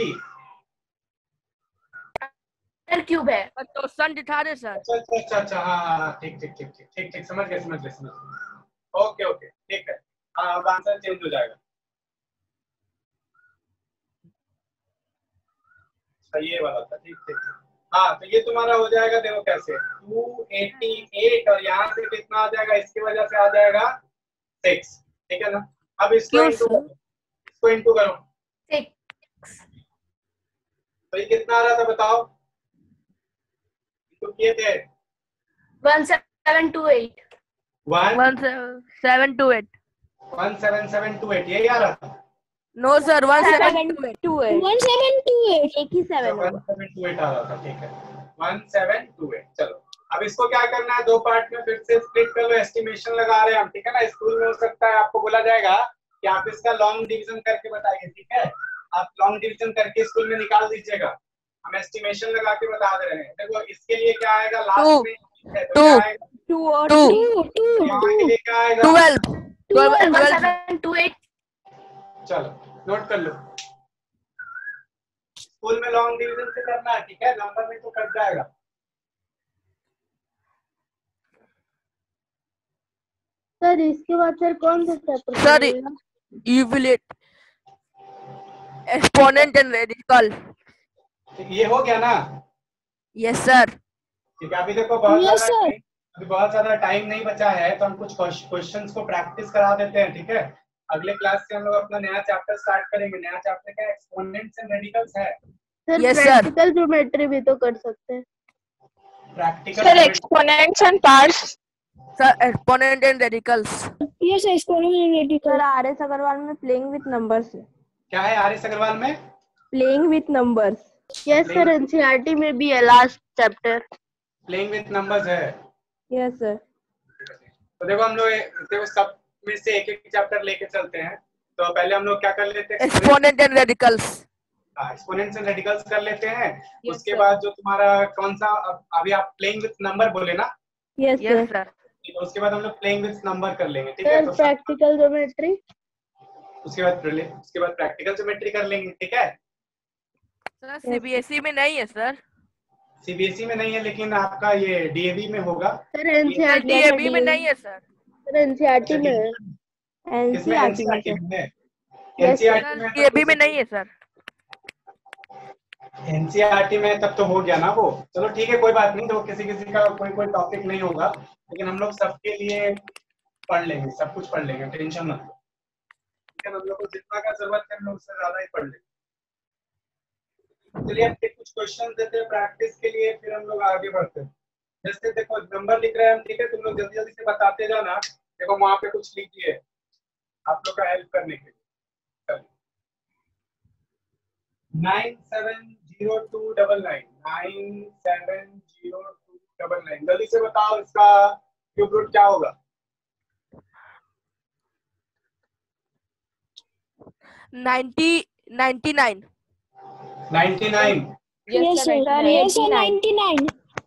under cube है। तो सन दिखा दे सर। अच्छा अच्छा अच्छा अच्छा हाँ हाँ हाँ ठीक ठीक ठीक ठीक ठीक ठीक समझ गए समझ गए समझ गए। ओके ओके ठीक है, हाँ अब आंसर चेंज हो जाएगा। अच्छा ये वाला था, ठीक ठीक ठीक। हाँ तो ये तुम्हारा हो जाएगा, देखो कैसे टू एटी एट और यहाँ से कितना आ जाएगा, इसकी वजह से आ जाएगा सिक्स, ठीक है ना। अब इसको क्यों इंटू सर? करो, इसको इंटू करो, सिक्स तो ये कितना आ रहा था बताओ, इंटू किए थे one seven two eight one one seven two eight. One seven seven two eight यही आ रहा था। No sir, one seven two eight. Two eight one seven two eight एक ही seven one seven two eight आ रहा था, ठीक है वन सेवन टू एट। चलो अब इसको क्या करना है, दो पार्ट में फिर से स्प्लिट कर लो, एस्टिमेशन लगा रहे हैं हम, ठीक है ना। स्कूल में हो सकता है आपको बोला जाएगा कि आप इसका लॉन्ग डिवीजन करके बताइए, ठीक है। आप लॉन्ग डिवीजन करके स्कूल में निकाल दीजिएगा, हम एस्टिमेशन लगा के बता दे रहे हैं। देखो इसके लिए क्या आएगा लास्ट में, टू टू और टू टू टू यहाँ के लिए क्या आएगा twelve twelve one seven two eight. चलो नोट कर लो, स्कूल में लॉन्ग डिवीजन से करना है, ठीक है, नंबर में तो कट जाएगा। सर इसके बाद सर कौन सा चैप्टर सर यूविलेट एक्सपोनेंट एंड रेडिकल। ये हो गया ना, यस सर। ठीक है। अभी देखो बहुत Yes, ज्यादा sir. टाइम अभी बहुत ज्यादा टाइम नहीं बचा है, तो हम कुछ क्वेश्चंस को प्रैक्टिस करा देते हैं, ठीक है। अगले क्लास से हम लोग अपना नया चैप्टर स्टार्ट करेंगे। नया चैप्टर क्या एक्सपोनेंट्स एंड रेडिकल्स है। Sir Yes, sir. Practical geometry भी तो कर सकते हैं। Practical exponents and parts. Sir exponent and radicals. Yes exponent sir R S Aggarwal में प्लेइंग विद नंबर्स है। क्या है आर एस अग्रवाल में? Playing with numbers. Yes sir NCERT में भी है last chapter. Playing with numbers है। Yes sir. तो देखो हम लोग देखो सब में से एक एक चैप्टर लेके चलते हैं। तो पहले हम लोग क्या कर लेते हैं, exponent and radicals. Exponents and radicals कर लेते हैं। Yes, उसके sir. बाद जो तुम्हारा कौन सा अब- अभी आप प्लेइंग विद नंबर बोले ना, यस यस सर। सर। ठीक है, उसके बाद हम लोग प्लेइंग विद नंबर कर लेंगे, ठीक है। सर तो प्रैक्टिकल ज्योमेट्री। उसके बाद उसके बाद प्रैक्टिकल ज्योमेट्री कर लेंगे, ठीक है। सर सीबीएसई में नहीं है सर। सीबीएसई में नहीं है, लेकिन आपका ये डीएवी में होगा। सर एनसीईआरटी डीएबी में नहीं है सर। सर एनसीईआरटी में है। किसमें? एनसीईआरटी एनसीईआरटी में। Yes, एनसीईआरटी सर में डीएबी में नहीं है सर। एनसीईआरटी में तब तो हो गया ना वो। चलो ठीक है कोई बात नहीं, तो किसी किसी का कोई कोई टॉपिक नहीं होगा, लेकिन हम लोग सबके लिए पढ़ लेंगे, सब कुछ पढ़ लेंगे, टेंशन मत लो, ठीक है। हम लोग को जितना का जरूरत है हम लोग उससे ज्यादा ही पढ़ लेंगे। चलिए अब कुछ क्वेश्चन देते हैं प्रैक्टिस के लिए, फिर हम लोग आगे बढ़ते हैं। जैसे देखो नंबर लिख रहे हैं हम, ठीक है, तुम लोग जल्दी जल्दी से बताते जाना। देखो वहां पे कुछ लिखिए आप लोग का हेल्प करने के लिए। Nine seven zero two double nine nine seven zero two double nine जल्दी से बताओ इसका क्यूब रूट क्या होगा? Ninety ninety nine. Ninety nine. Yes sir yes sir ninety nine.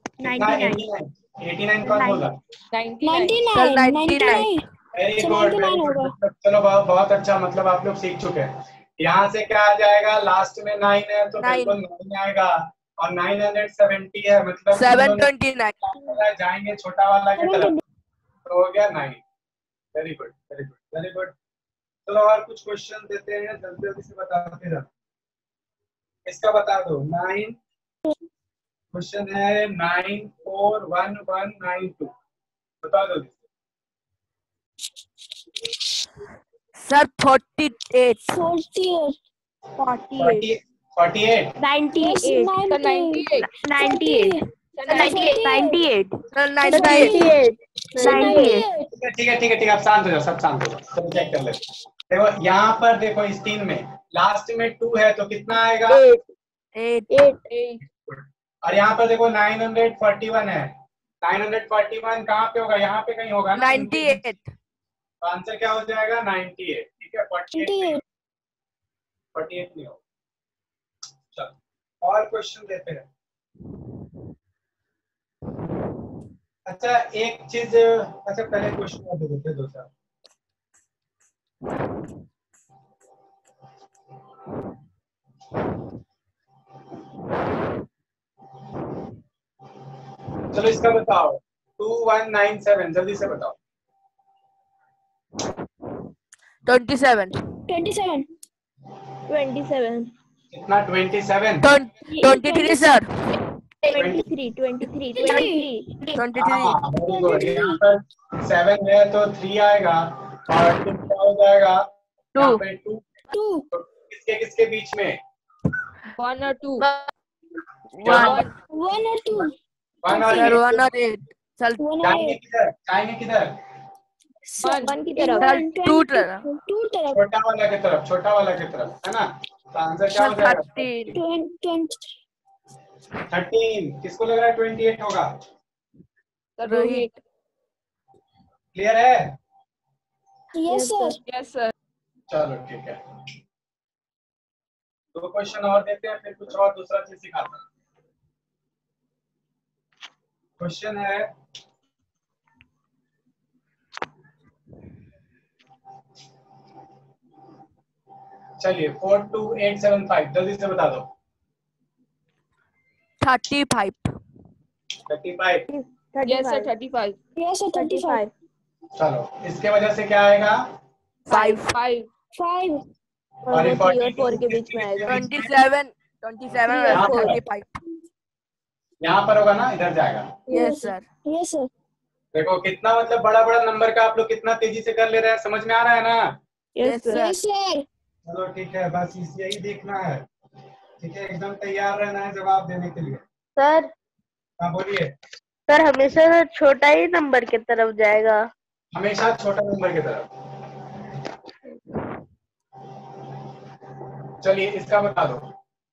Eighty nine कौन होगा? Ninety sir ninety nine. Very good very good. चलो बहुत बहुत अच्छा, मतलब आप लोग सीख चुके हैं। यहाँ से क्या आ जाएगा, लास्ट में नाइन है तो Nine. बिल्कुल नाइन आएगा, और नाइन हंड्रेड सेवेंटी है मतलब सेवन ट्वेंटी नाइन। जाएंगे छोटा वाला की तरफ, तो हो गया nine. Very good very good very good. चलो और कुछ क्वेश्चन देते हैं, जल्दी जल्दी से बताते जाओ। इसका बता दो नाइन, क्वेश्चन है nine four one one nine two, बता दो। Sir forty eight forty eight. forty-eight, forty-eight ninety-eight, Sir, ninety-eight ninety-eight, ninety-eight. ninety-eight, sir ninety eight ninety-eight, ninety-eight. ठीक है ठीक है ठीक है, आप शांत हो जाओ, सब शांत हो जाओ, सब चेक कर लेते हैं। देखो यहाँ पर देखो इस तीन में लास्ट में टू है तो कितना आएगा? एट Eight, और यहाँ पर देखो नाइन हंड्रेड फोर्टी वन है, नाइन हंड्रेड फोर्टी वन कहाँ पे होगा? यहाँ पे कहीं होगा ना। नाइन्टी एट तो आंसर क्या हो जाएगा? Ninety eight. ठीक है, फोर्टी एट फोर्टी एट नहीं होगा। चलो और क्वेश्चन देते हैं। अच्छा एक चीज, अच्छा पहले क्वेश्चन और दे देते हैं दो चार। चलो इसका बताओ, टू वन नाइन सेवन, जल्दी से बताओ। Twenty seven twenty-seven. twenty-seven, कितना? Twenty seven. Twenty three sir twenty-three, twenty-three, twenty-three. Twenty three very good. यहाँ पर सेवन है तो थ्री आएगा और टू क्या हो जाएगा? टू यहाँ पे टू Two. किसके किसके बीच में? वन और two one One or two. One और सर eight। वन और एट सर One or जाएंगे eight. किधर? जाएंगे किधर? One की तरफ. One, टू twenty- तरफ two तरफ. छोटा वाला की तरफ, छोटा वाला की तरफ, है ना? तो आंसर क्या हो सर जाएगा? Thirteen Twen- twenty. थर्टीन। किसको लग रहा है ट्वेंटी एट होगा? रोहित क्लियर है? Yes, sir. यस सर चलो ठीक है, दो क्वेश्चन और देते हैं फिर कुछ और दूसरा चीज सिखाते हैं। क्वेश्चन है चलिए four two eight seven five, जल्दी से बता दो। Thirty five thirty five. thirty-five, thirty five Yes, sir. Thirty-five. thirty-five. चलो इसके वजह से क्या आएगा? Five five Five. और और वो ये three और forty four के बीच में आएगा. ट्वेंटी सेवन ट्वेंटी सेवन यहाँ और पर- थर्टी फाइव यहाँ पर होगा ना, इधर जाएगा। Yes sir Yes, sir. देखो कितना मतलब बड़ा बड़ा नंबर का आप लोग कितना तेजी से कर ले रहे हैं, समझ में आ रहा है ना? Yes, sir. Yes, sir. चलो ठीक है, बस इस यही देखना है। ठीक है, एकदम तैयार रहना है जवाब देने के लिए। सर हाँ बोलिए। सर हमेशा छोटा ही नंबर की तरफ जाएगा. हमेशा छोटा नंबर की तरफ। चलिए इसका बता दो।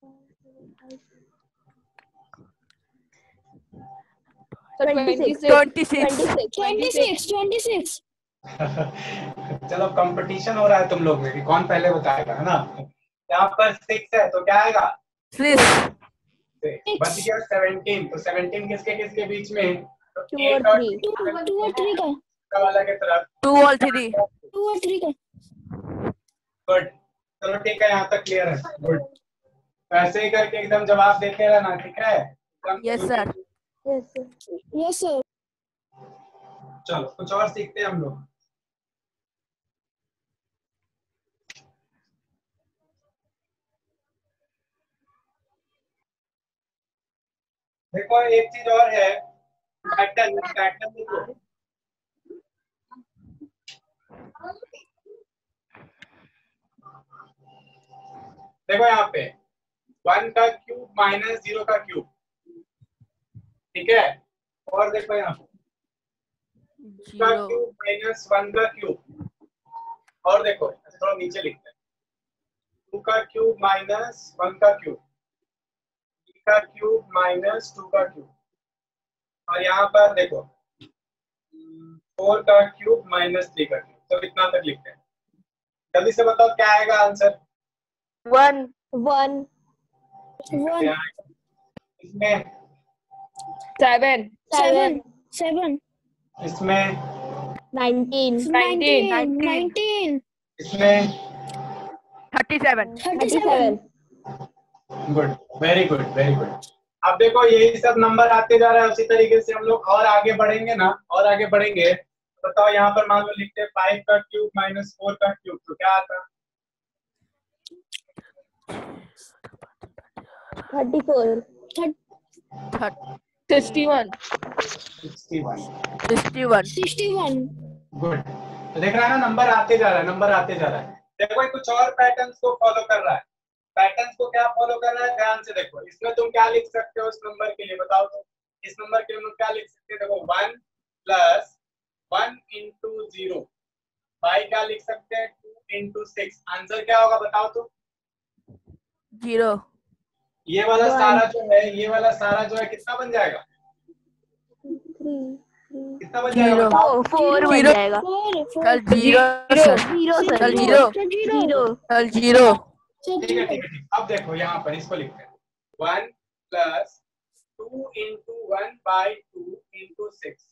twenty-six, twenty six Twenty-six. Twenty-six. चलो कंपटीशन हो रहा है तुम लोग में कि कौन पहले बताएगा, है ना? यहाँ पर सिक्स है तो क्या आएगा? सिक्स बच गया सेवनटीन। तो सेवनटीन किसके किसके बीच में? तो Two eight और और three. Two, two or three का. का वाला की तरफ। टू और थ्री Two or three का. गुड, चलो ठीक है, यहाँ तक क्लियर है। गुड, तो ऐसे ही करके एकदम जवाब देते रहना, ठीक है? एकदम- yes sir Yes, sir. Yes, sir. चलो कुछ और सीखते हैं हम लोग। देखो एक चीज और है, पैटर्न। पैटर्न देखो, देखो यहाँ पे वन का क्यूब माइनस जीरो का क्यूब, ठीक है? और देखो यहाँ पे टू का जीरो क्यूब माइनस वन का क्यूब, और देखो ऐसे थोड़ा नीचे लिखते हैं, टू का क्यूब माइनस वन का क्यूब, थ्री का क्यूब माइनस टू का क्यूब, और यहाँ पर देखो फोर का क्यूब माइनस थ्री का क्यूब। तो इतना तक लिखते हैं। जल्दी से बताओ क्या आएगा आंसर? One. One. One. क्या आएगा? इसमें सेवन Seven. Seven. इसमें Nineteen. Nineteen. Nineteen. Nineteen. इसमें thirty seven Thirty-seven. Good, very good, very good. अब देखो यही सब नंबर आते जा रहा है, उसी तरीके से हम लोग और आगे बढ़ेंगे ना, और आगे बढ़ेंगे। तो बताओ यहाँ पर मान लो लिखते हैं फाइव का क्यूब माइनस फोर का क्यूब, तो क्या आता? Thirty-four. Sixty one sixty one. Sixty one Sixty-one. Good, तो देख रहा है ना, नंबर आते जा रहा है, नंबर आते जा रहा है। देखो ये कुछ और पैटर्न्स को फॉलो कर रहा है। पैटर्न्स को क्या फॉलो कर रहा है, ध्यान से देखो। इसमें तुम क्या लिख सकते हो इस नंबर के लिए, बताओ तो। इस नंबर के लिए हम क्या लिख सकते हैं, देखो one plus one into zero by क्या लिख सकते हैं, टू इंटू सिक्स। आंसर क्या होगा बताओ तो। जीरो। ये वाला सारा जो है, ये वाला सारा जो है कितना बन जाएगा, कितना बन जाएगा जीरो। बताओ। फोर बन जीरो। जाएगा। Four four sir zero sir. Zero sir, sir zero. Zero. Sir zero. ठीक है ठीक है ठीक। अब देखो यहाँ पर इसको लिखते हैं, one plus two into one by two into six.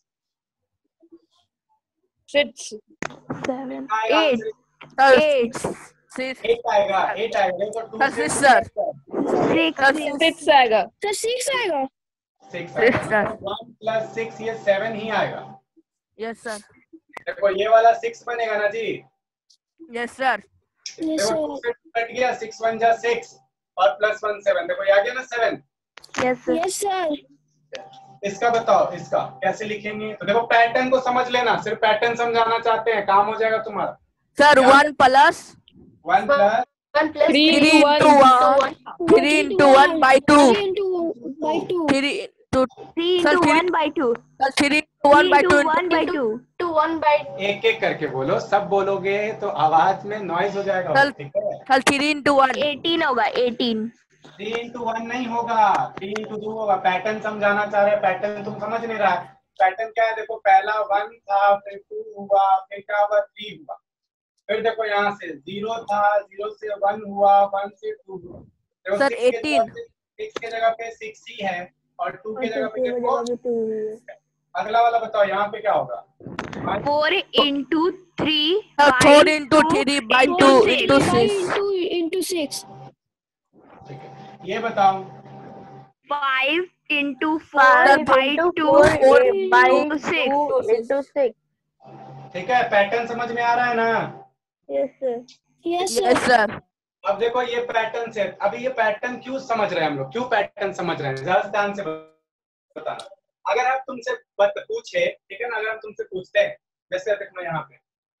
Six. Seven, आएगा eight, answer, eight, six. Eight आएगा, एट आएगा। देखो टू सर, से six, sir. Six, sir Six आएगा. सर सिक्स आएगा। सिक्स Six, आएगा। sir. वन प्लस सिक्स ये seven ही आएगा। Yes sir. देखो ये वाला सिक्स बनेगा ना जी। Yes sir. यस देखो टू सर। से कट गया, सिक्स वन जा सिक्स और प्लस वन सेवन। देखो ये आ गया ना seven. Yes sir. Yes sir. इसका बताओ, इसका कैसे लिखेंगे। तो देखो पैटर्न को समझ लेना, सिर्फ पैटर्न समझाना चाहते हैं, काम हो जाएगा तुम्हारा। Sir one plus one plus One plus three three into one, three into one by two, three into by two. Three into three sir into three one by two, sir three into one by two one by two. to one by एक एक करके बोलो, सब बोलोगे तो आवाज में noise हो जाएगा। चल। ठीक है, sir three into one. Eighteen होगा, एटीन। थ्री इंटू वन नहीं होगा, थ्री इंटू टू होगा। पैटर्न समझाना चाह रहे हैं, पैटर्न तुम समझ नहीं रहा है। पैटर्न क्या है, देखो पहला वन था, फिर टू हुआ, फिर क्या हुआ, थ्री हुआ। फिर देखो यहाँ से जीरो था, जीरो से वन हुआ, वन से टू हुआ। देखो सर, six के जगह eighteen। पे- सिक्स के जगह पे सिक्स ही है और टू के जगह पे देखो। अगला वाला बताओ यहाँ पे क्या होगा। Four into three sir four into three by two into six. Into into six. ठीक है, ये बताओ। Five into Sir, four by two by six. into six. ठीक है, पैटर्न समझ में आ रहा है ना। Yes, sir. Yes yes sir. Sir. अब देखो ये पैटर्न से, अभी ये पैटर्न क्यों समझ रहे हैं हम लोग, क्यों पैटर्न समझ रहे हैं, जरा ध्यान से बताना। अगर आप तुमसे बत पूछे, ठीक है ना, अगर हम तुमसे पूछते हैं, जैसे देखो यहाँ पे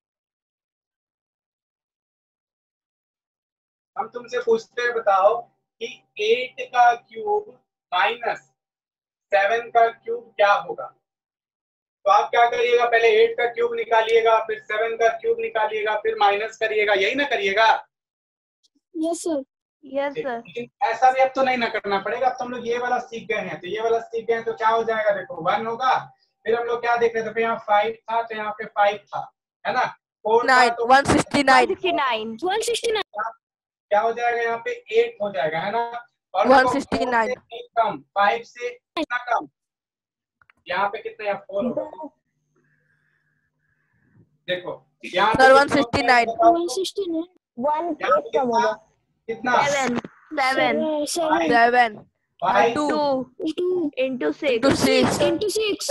हम तुमसे पूछते हैं, बताओ कि एट का क्यूब माइनस सेवन का क्यूब क्या होगा। तो आप क्या करिएगा, पहले एट का क्यूब निकालिएगा, फिर सेवन का क्यूब निकालिएगा, फिर माइनस करिएगा, यही ना करिएगा। Yes sir. Yes sir. लेकिन ऐसा भी अब तो नहीं ना करना पड़ेगा, अब तो हम लोग ये वाला सीख गए हैं। तो ये वाला सीख गए हैं तो क्या हो जाएगा, देखो वन होगा, फिर हम लोग क्या देख रहे थे, तो यहाँ फाइव था, तो यहाँ पे फाइव था, है ना। फोर था नाइन तो one sixty nine. Sixty nine. One sixty nine. क्या हो जाएगा, यहाँ पे एट हो जाएगा, है ना। और वन देखो, सिक्सटी four नाइन। से eight कम, फाइव से कितना कम, यहाँ पे कितना, यहाँ फोर होगा। देखो यहाँ पे सर कितना वन सिक्सटी नाइन। बताओ वन तो? Sixty nine. One यहाँ eight पे कम होगा. कितना, seven, seven seven seven five two two two into into six. Six. Into six.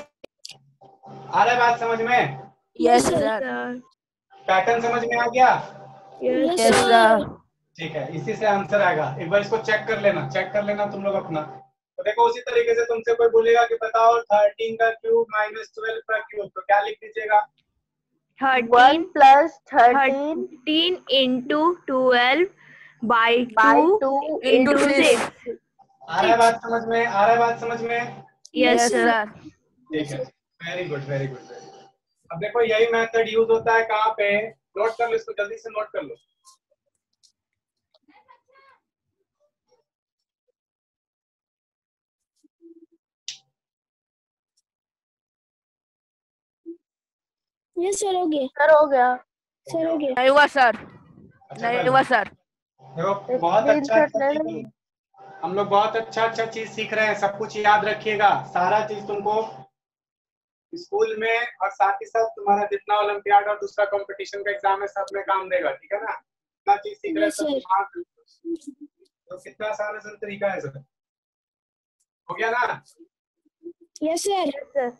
आ रहा है बात समझ में, यस sir. सर। पैटर्न समझ में आ गया। Yes yes sir. सर। ठीक है, इसी से आंसर आएगा। एक बार इसको चेक कर लेना, चेक कर लेना तुम लोग अपना। तो देखो उसी तरीके से तुमसे कोई बोलेगा कि बताओ थर्टीन का क्यूब माइनस ट्वेल्व का क्यूब, तो क्या लिख दीजिएगा, One thirteen plus thirteen thirteen into twelve by by two two into into six. Six. आ रहा है बात समझ में, आ रहा है बात समझ में। Yes yes sir. सर। ठीक है, very good very good very good. अब देखो यही मेथड यूज होता है कहाँ पे, नोट कर लो इसको, जल्दी से नोट कर लो। यस सर हो गया। sir हो गया. सर हो गया। नहीं हुआ सर। अच्छा, नहीं वेरी हुआ गुड। सर। देखो बहुत Screenshot अच्छा अच्छा ले चीज़- लेंगे. हम लोग बहुत अच्छा अच्छा चीज सीख रहे हैं, सब कुछ याद रखिएगा, सारा चीज तुमको स्कूल में और साथ ही साथ तुम्हारा जितना ओलंपियाड और दूसरा कंपटीशन का एग्जाम है सब में काम देगा, ठीक है ना। इतना चीज सीख रहे हैं, Yes, सब sir. दिमाग में। तो कितना आसान आसान तरीका है सर, हो गया ना। Yes sir. Yes, sir.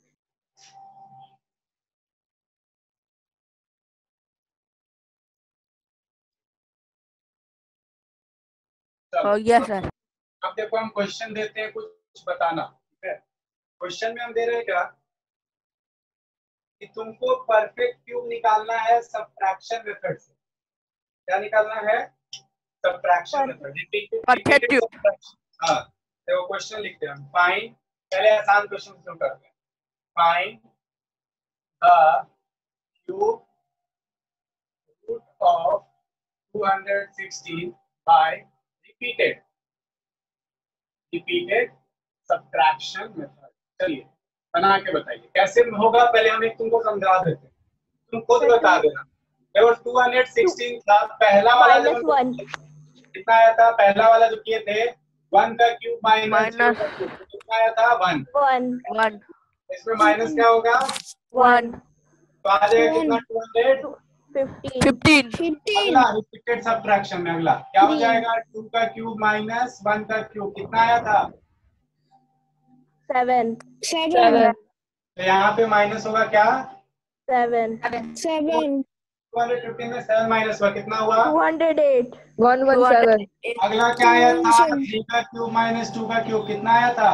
चलो, हो गया सर। अब देखो हम क्वेश्चन देते हैं, कुछ बताना, ठीक है। क्वेश्चन में हम दे रहे हैं क्या, कि तुमको परफेक्ट क्यूब निकालना है सब्ट्रैक्शन मेथड से। क्या निकालना है? Subtraction method. Perfect cube. हाँ, देखो क्वेश्चन लिखते हैं। फाइंड, पहले आसान क्वेश्चन शुरू करते हैं। Find the cube root of two hundred sixteen by repeated repeated subtraction method. चलिए बना के बताइए कैसे होगा। पहले हम एक तुमको समझा देते हैं, तुम खुद बता देना। देखो टू हंड्रेड सिक्सटीन था पहला वाला, माइनस वन कितना आया था? पहला वाला जो किए थे वन का क्यूब माइनस कितना आया था? One one one. इसमें माइनस क्या होगा? वन। तो आ जाएगा कितना? Two hundred fifteen fifteen. Fifteen अगला रिपीटेड सब्ट्रैक्शन में अगला क्या हो जाएगा? टू का क्यूब माइनस वन का क्यूब कितना आया था? सेवन सेवन तो यहाँ पे माइनस होगा क्या? Seven seven two hundred fifteen में सेवन माइनस हुआ कितना हुआ? Two hundred eight one one seven अगला क्या आया था? थ्री का क्यूब माइनस टू का क्यूब कितना आया था?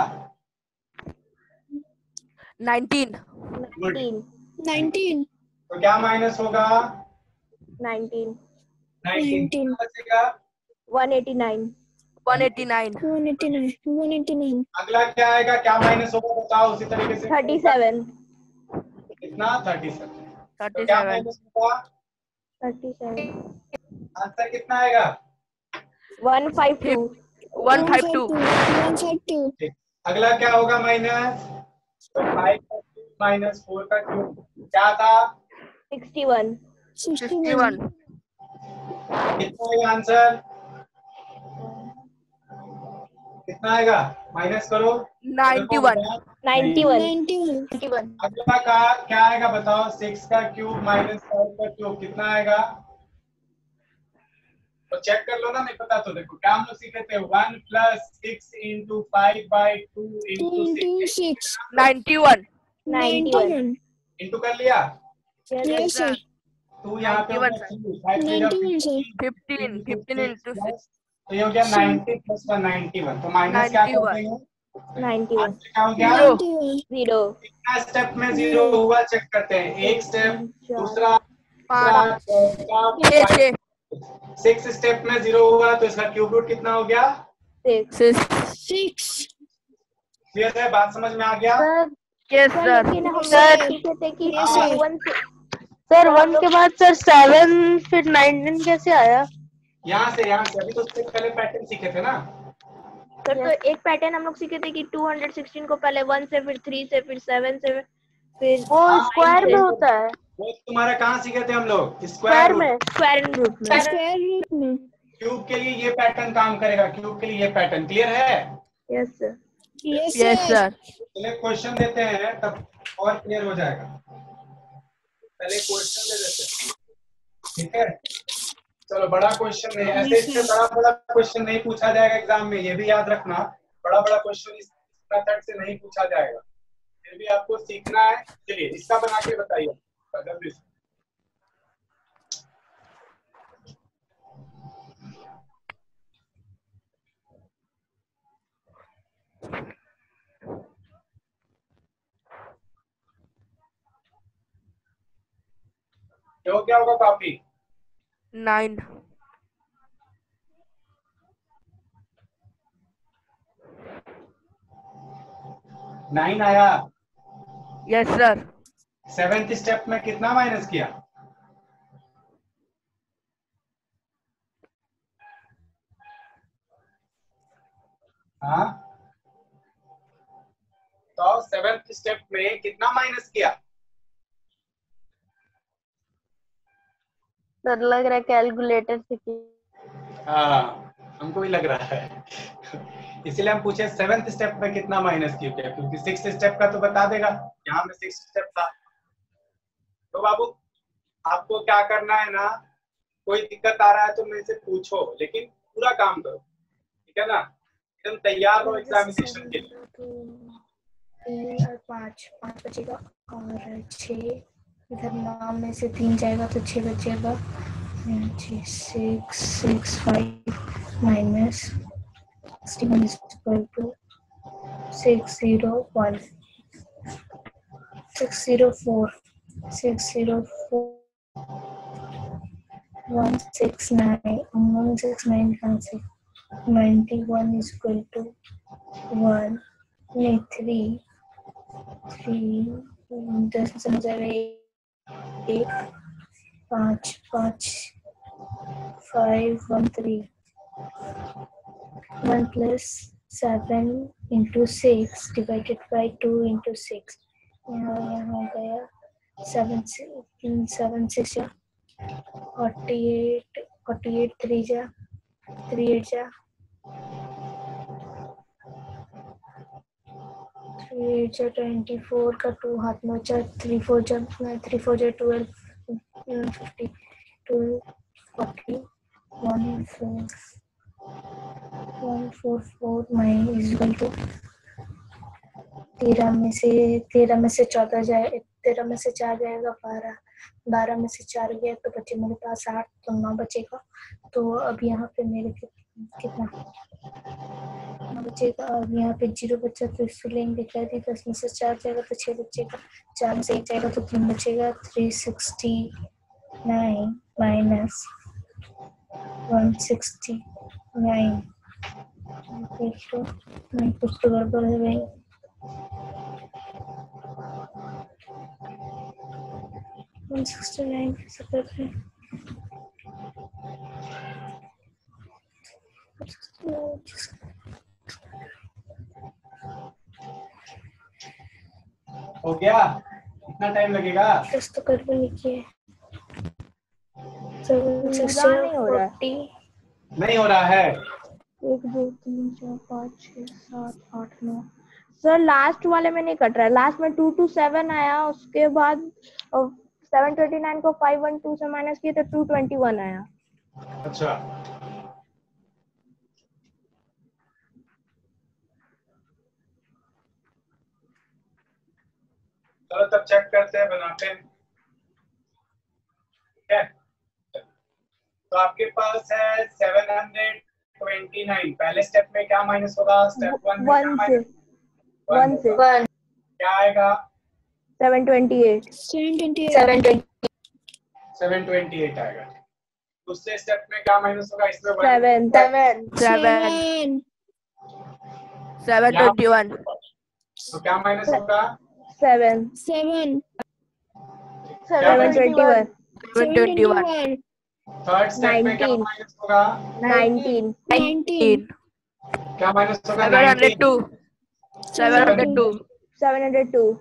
नाइनटीन। नाइनटीन नाइनटीन तो क्या माइनस होगा? नाइनटीन नाइनटीन नाइनटीन बचेगा। One eighty nine one eighty nine. One eighty nine one eighty nine अगला क्या आएगा? क्या माइनस होगा बताओ उसी तरीके से। थर्टी सेवन कितना? Thirty seven. थर्टी क्या सेवन। माइनस होगा? थर्टी सेवन आंसर कितना आएगा? One five two one five two. One five two अगला क्या होगा? माइनस तो फाइव का क्यूब माइनस फोर का क्यूब क्या था? Sixty one sixty fifty one one. कितना आएगा आंसर? कितना आएगा? माइनस करो। Ninety one. Ninety one ninety one ninety one अगला का क्या आएगा बताओ? सिक्स का क्यूब माइनस फाइव का क्यूब कितना आएगा? तो चेक कर लो ना, नहीं पता तो देखो क्या हम लोग सीखे थे। One plus six into five by two into two six six ninety one. Ninety one into कर लिया। यस सर टू यहाँ पे ninety one sir fifteen. Fifteen into six. तो ये हो गया नाइन्टी प्लस नाइन्टी वन। तो माइनस क्या कर देंगे? नाइन्टी वन क्या हो गया? Zero. नाइन्टी वन जीरो कितना स्टेप में जीरो हुआ चेक करते हैं। एक स्टेप, दूसरा, पाँच। तीसरा, छः छः। सिक्स स्टेप में जीरो हुआ तो इसका क्यूब रूट कितना हो गया? Six six. सिक्स क्लियर है? बात समझ में आ गया? Yes sir. लेकिन हम सर, सीखे थे कि yes, sir. वन से सर वन के बाद सर सेवन फिर नाइनटीन कैसे आया? यहाँ से यहाँ से अभी तो उससे पहले पैटर्न सीखे थे ना। सर तो एक पैटर्न हम लोग सीखे थे कि टू हंड्रेड सिक्सटीन को पहले वन से फिर थ्री से फिर सेवन से फिर वो स्क्वायर में होता है। वो तुम्हारा कहाँ सीखे थे हम लोग? स्क्वायर स्क्वायर में। स्क्वायर रूट में स्क्वायर रूट में क्यूब के लिए ये पैटर्न काम करेगा। क्यूब के लिए ये पैटर्न क्लियर है? Yes sir yes yes sir sir. पहले क्वेश्चन देते हैं तब और क्लियर हो जाएगा। पहले क्वेश्चन दे देते हैं, ठीक है? चलो बड़ा क्वेश्चन नहीं, ऐसे इससे बड़ा बड़ा क्वेश्चन नहीं पूछा जाएगा एग्जाम में, ये भी याद रखना। बड़ा बड़ा क्वेश्चन इस मेथड से नहीं पूछा जाएगा, फिर भी आपको सीखना है। चलिए इसका बना के बताइए जल्दी से। तो क्या होगा? Copy nine. नाइन आया। Yes sir. सेवेंथ स्टेप में कितना माइनस किया? हाँ, तो सेवेंथ स्टेप में कितना माइनस किया? सर लग रहा है कैलकुलेटर से की। हाँ, हमको भी लग रहा है इसीलिए हम पूछे सेवेंथ स्टेप में कितना माइनस किया, क्योंकि सिक्स स्टेप का तो बता देगा। यहाँ में सिक्स स्टेप था। तो बाबू आपको क्या करना है ना, कोई दिक्कत आ रहा है तो मेरे से पूछो, लेकिन पूरा काम करो, ठीक है ना? एकदम तैयार रहो एग्जामिनेशन के लिए। तीन और पाँच, पाँच बचेगा और छः इधर नाम में से तीन जाएगा तो छः बचेगा। Six six five minus sixty one is equal to six zero one six zero four six zero four one six nine one six nine cancel. ninety-one is equal to one. नहीं three three दस से जाएगा एक पाँच पाँच five one three one plus seven into six divided by two into six. यहाँ यहाँ गया seven seven six या forty-eight forty-eight three जा three eight जा three eight जा twenty-four का two हाथ में बचा three four जा three four जा twelve fifty two forty one four one four four minus is equal to तेरह में से तेरह में से चौदह जाए तेरह में से चार जाएगा बारह बारह में से चार गया तो बचे मेरे पास आठ तो नौ बचेगा। तो अब यहाँ पे मेरे कितना नौ बचेगा। अब यहाँ पे जीरो बचा तो इसको लेंगे कर दी दस में से चार जाएगा तो छः बचेगा चार में से एक जाएगा तो तीन बचेगा three sixty nine minus one sixty nine कुछ तो गड़बड़ है भाई। one sixty-nine कैसे करते हैं? हो गया? कितना टाइम लगेगा? दस तो कर भी नहीं किए। seven नहीं हो रहा forty नहीं हो रहा है। एक दो तीन चार पाँच छः सात आठ नौ सर लास्ट वाले में नहीं कट रहा है। लास्ट में टू टू सेवन आया उसके बाद सेवन ट्वेंटी नाइन को फाइव वन टू से माइनस किए तो टू ट्वेंटी वन आया। अच्छा चलो तब चेक करते हैं बनाते हैं। ठीक है तो आपके पास है सेवन हंड्रेड ट्वेंटी नाइन। पहले स्टेप में क्या माइनस होगा? स्टेप वन वन से वन से वन क्या आएगा? Seven twenty eight seven twenty-eight seven twenty seven twenty eight आएगा। दूसरे स्टेप में क्या माइनस होगा? इसमें one- seven seven seven seven seven twenty one तो क्या माइनस होगा? Seven seven seven twenty one seven twenty one twenty-one third step में क्या nineteen माइनस होगा? नाइनटीन nineteen क्या माइनस होगा? Seven hundred two seven hundred two seven hundred two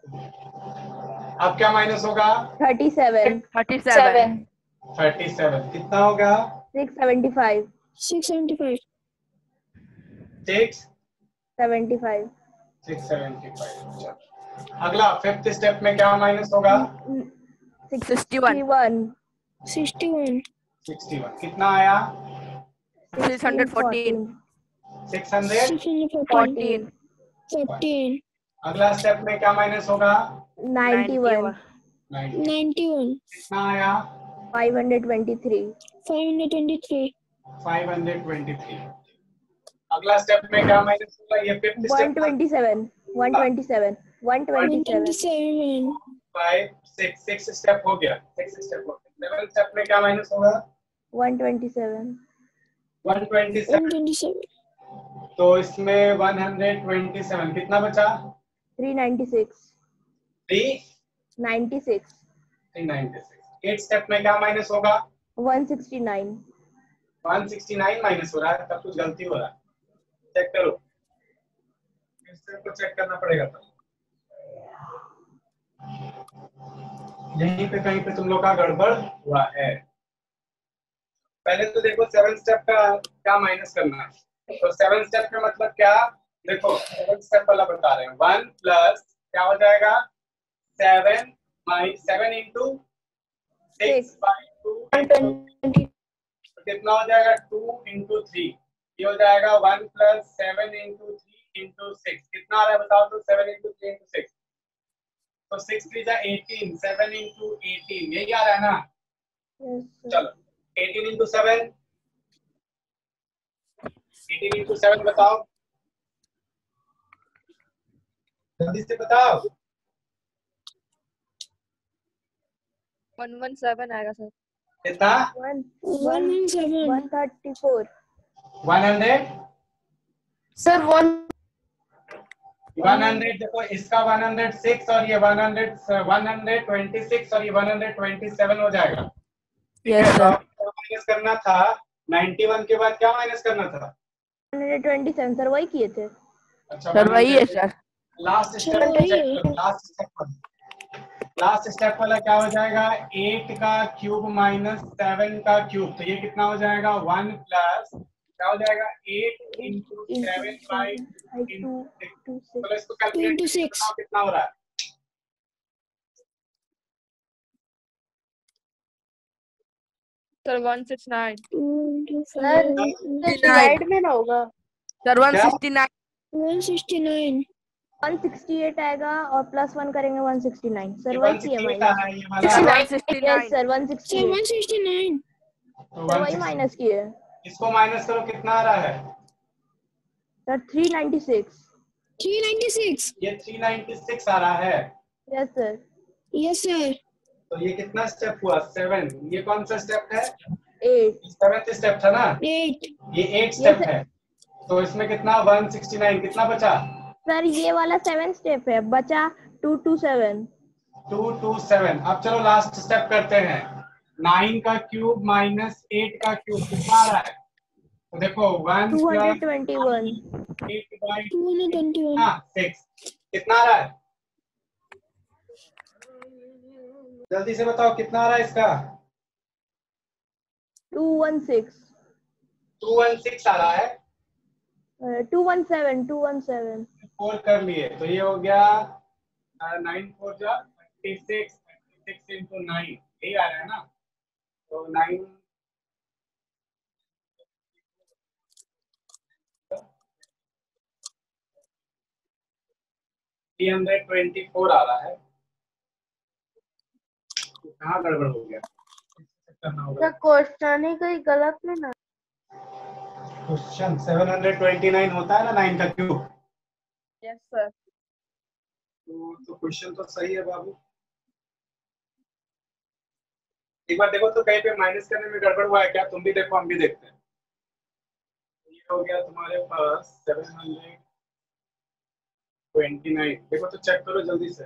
अब क्या माइनस होगा? Thirty seven thirty seven seven thirty seven कितना होगा? Six seventy five six seventy-five six seventy five six seventy five. अगला fifth step में क्या minus होगा? Sixty one one sixty-one sixty one कितना आया? Six hundred fourteen six hundred six hundred fourteen fourteen fourteen अगला step में क्या minus होगा? नाइन्टी वन नाइनटी ninety-one कितना आया? Five hundred twenty three five hundred twenty-three five hundred twenty three. अगला step में क्या माइनस होगा? ये fifth one step twenty seven one twenty seven one twenty one seven twenty-seven five six six step हो गया। Six step हो गया। Seven step में क्या माइनस होगा? One twenty seven one twenty one seven twenty-seven तो इसमें वन हंड्रेड ट्वेंटी सेवन कितना बचा? Three ninety six three ninety six three ninety six. Eight step में क्या माइनस होगा? One sixty nine one sixty nine minus हो रहा है तब कुछ गलती हो रहा है। चेक करो इस स्टेप को चेक करना पड़ेगा। तो यहीं पे कहीं पे तुम लोग का गड़बड़ हुआ है। पहले तो देखो सेवन स्टेप का क्या माइनस करना है। तो सेवन स्टेप का मतलब क्या? देखो सेवन स्टेप वाला बता रहे हैं। वन प्लस क्या हो जाएगा? Seven minus seven into six by two कितना हो जाएगा? Two into three. ये हो जाएगा one plus seven into three into six. कितना आ रहा है बताओ? तो seven into three into six तो सिक्स थ्री जा एटीन। सेवन इंटू एटीन यही आ रहा है ना? चलो eighteen into seven eighteen into seven बताओ जल्दी से बताओ। वन वन सेवन आएगा सर। कितना? One One one seven. One thirty four one hundred sir one one hundred देखो, इसका वन हंड्रेड सिक्स और ये one hundred one hundred twenty six और ये वन हंड्रेड ट्वेंटी सेवन हो जाएगा। यस तो सर। आपको माइनस करना था नाइन्टी वन के बाद क्या माइनस करना था? One hundred twenty seven sir वही किए थे। अच्छा सर वही है सर। लास्ट स्टेप सर, वही है। लास्ट स्टेप लास्ट स्टेप वाला क्या हो जाएगा? एट का क्यूब माइनस सेवन का क्यूब, तो ये कितना हो जाएगा? वन प्लस क्या हो जाएगा? Eight into seven by two two तो इसको Two कैलकुलेट into six. कितना हो रहा है? Sir one six nine. Two into sir five. Divide में ना होगा। Sir one sixty nine. One sixty nine. One sixty eight आएगा और प्लस वन करेंगे वन सिक्सटी नाइन सर ये वही वन किए सिक्सटी माइनस। है ये वाला। One sixty yes nine. Sir one sixty Sir, one sixty nine. तो सर वन वही सिक्सटी माइनस किए इसको माइनस करो, कितना आ रहा है? Sir three ninety six. Three ninety six. ये थ्री नाइन्टी सिक्स आ रहा है। Yes sir. Yes, sir. तो ये कितना स्टेप हुआ? सेवन। ये कौन सा स्टेप है? एट। सेवेंथ स्टेप था ना? Eight. ये एट स्टेप Yes, sir. है। तो इसमें कितना? वन सिक्सटी नाइन कितना बचा? सर ये वाला सेवन स्टेप है, बचा two two seven. Two two seven. अब चलो लास्ट स्टेप करते हैं। नाइन का क्यूब माइनस एट का क्यूब कितना आ रहा है? तो देखो one two hundred twenty one. Eight by Two hundred twenty one. हाँ सिक्स कितना आ रहा है? जल्दी से बताओ कितना आ रहा है इसका? Two one six. Two one six आ रहा है। Two one seven two one seven. Four कर लिए तो ये हो गया नाइन फोर जा thirty six thirty six into nine, यही आ रहा है ना? तो nine three hundred twenty four आ रहा है। तो कहाँ गड़बड़ हो गया? करना होगा सर क्वेश्चन ही कोई गलत नहीं ना। Question seven hundred twenty nine होता है ना नाइन का क्यूब। Yes sir. तो तो क्वेश्चन तो सही है बाबू। एक बार देखो तो कहीं पे माइनस करने में गड़बड़ हुआ है क्या? तुम भी देखो हम भी देखते हैं। ये हो गया तुम्हारे पास सेवन हंड्रेड ट्वेंटी नाइन। देखो तो चेक करो जल्दी से।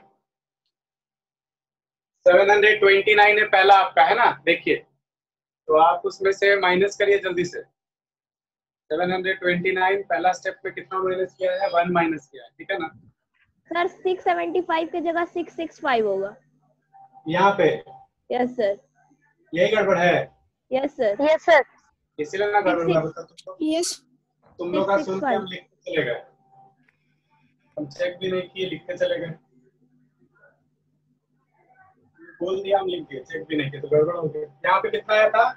सेवन हंड्रेड ट्वेंटी नाइन है पहला आपका, है ना? देखिए तो आप उसमें से माइनस करिए जल्दी से। सेवन हंड्रेड ट्वेंटी नाइन पहला स्टेप में कितना माइनस किया है? वन माइनस किया है, ठीक है ना? सर सिक्स सेवेंटी फाइव की जगह सिक्स सिक्स फाइव होगा। यहाँ पे यस सर। यही गड़बड़ है, यस सर। Yes sir. इसीलिए ना गड़बड़ हुआ। बता तुम लोग Yes. तुम लोग का Six, सुन six, के हम five. लिखते चले गए, हम चेक भी नहीं किए लिखते चले गए। बोल दिया हम लिख के, चेक भी नहीं किए तो गड़बड़ हो गया। यहाँ पे कितना आया था?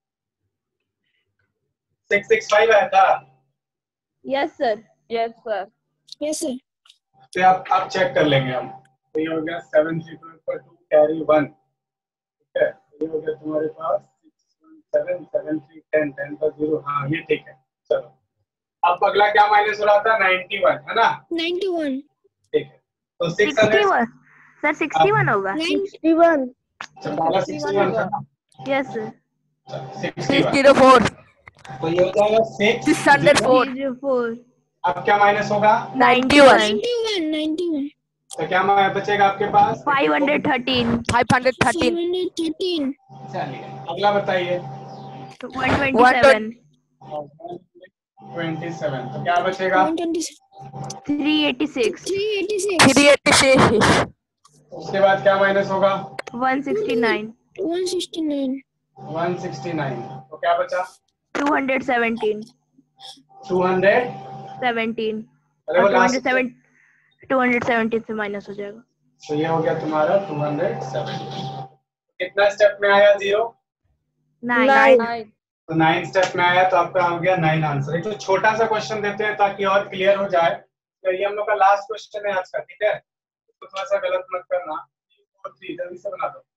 सिक्स सिक्स फाइव आया था। Yes sir. Yes sir. Yes, sir. तो आप आप चेक कर लेंगे हम। तो ये हो गया सेवन थ्री टू पर टू कैरी वन, ठीक है? ये हो गया तुम्हारे पास seven seven three ten ten का जीरो। हाँ ये ठीक है। चलो अब अगला क्या माइनस हो रहा था? नाइन्टी वन, है ना? Ninety one. ठीक है तो six sixty hundred one sir sixty one होगा। Nine. Sixty one. Sixty one था ना? Yes sir. Sixty six one zero four. तो ये हो जाएगा six six hundred four. Zero four. अब क्या माइनस होगा? Ninety one. Ninety one. Ninety one. तो क्या मा- बचेगा आपके पास? Five hundred thirteen. Five hundred Five thirteen. hundred thirteen. चलिए अगला बताइए। One twenty seven. Twenty seven तो क्या बचेगा? One twenty six. Three eighty six. Three eighty six. Three eighty six. उसके बाद क्या माइनस होगा? One sixty nine. One sixty nine. One sixty nine तो क्या बचा? Two hundred seventeen. Two hundred. Seventeen. अरे वो two hundred last seven two hundred seventeen से माइनस हो जाएगा। तो ये हो गया तुम्हारा टू हंड्रेड सेवन। कितना स्टेप में आया? जीरो। नाइन। तो नाइन स्टेप में आया तो आपका हो गया नाइन आंसर। एक तो छोटा सा क्वेश्चन देते हैं ताकि और क्लियर हो जाए। तो ये हम लोग का लास्ट क्वेश्चन है आज का, ठीक है? तो थोड़ा सा गलत मत करना। फोर थ्री जल्दी से बना दो।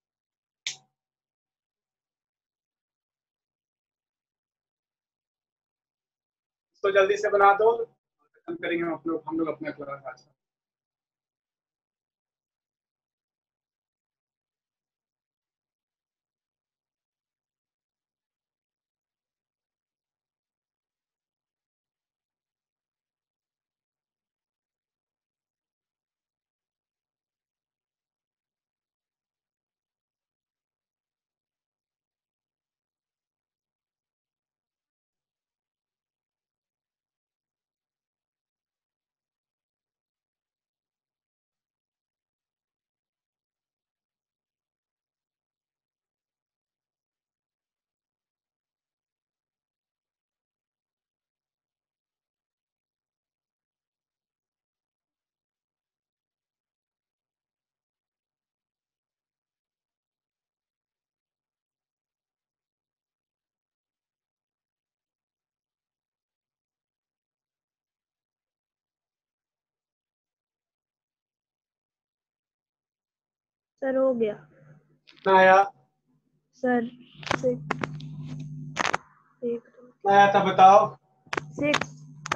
इसको जल्दी से बना दो, खत्म करेंगे हम लोग हम लोग अपना क्लास आज का। सर हो गया कितना आया? सर सिक्स कितना आया था बताओ? सिक्स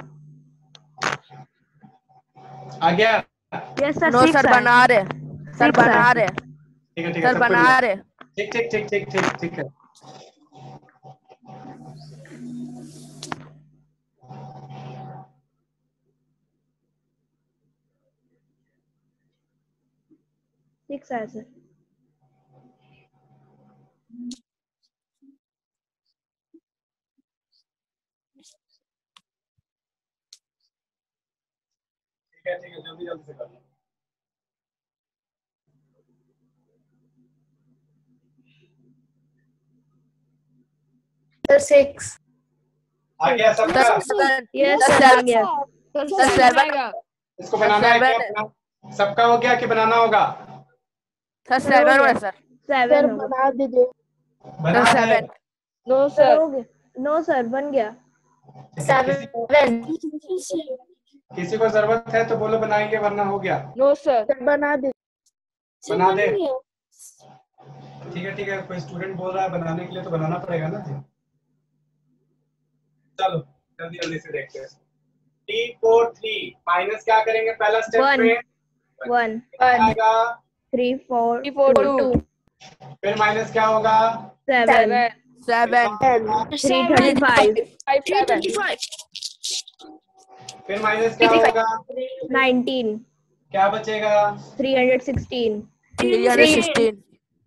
आ गया? Yes sir no six sir बना रहे सर Six बना है। रहे ठीक है ठीक है सर सब कुछ बना रहे ठीक ठीक ठीक ठीक ठीक ठीक है। सिक्स है सर ठीक है ठीक है जल्दी जल्दी से कर लो। सर सिक्स आ गया सबका? सेवन यस सर सर आ सेवन गया सर सेवन इसको बनाना है क्या? सेवन अपना सबका हो गया कि बनाना होगा? सर सेवन है सर सेवन बना दीजिए। बना सर दे। सेवन नो सर हो गया नो सर बन गया सेवन किसी को जरूरत है तो बोलो बनाएंगे वरना हो गया। नो सर बना दीजिए। बना दे। ठीक है ठीक है कोई स्टूडेंट बोल रहा है बनाने के लिए तो बनाना पड़ेगा ना। चलो जल्दी जल्दी से देखते हैं। टी फोर थ्री माइनस क्या करेंगे पहला स्टेप One. में? वन आएगा थ्री फोर फोर टू फिर माइनस क्या होगा? Seven seven three thirty five three thirty five फिर माइनस क्या होगा? नाइनटीन क्या बचेगा? Three hundred sixteen three hundred sixteen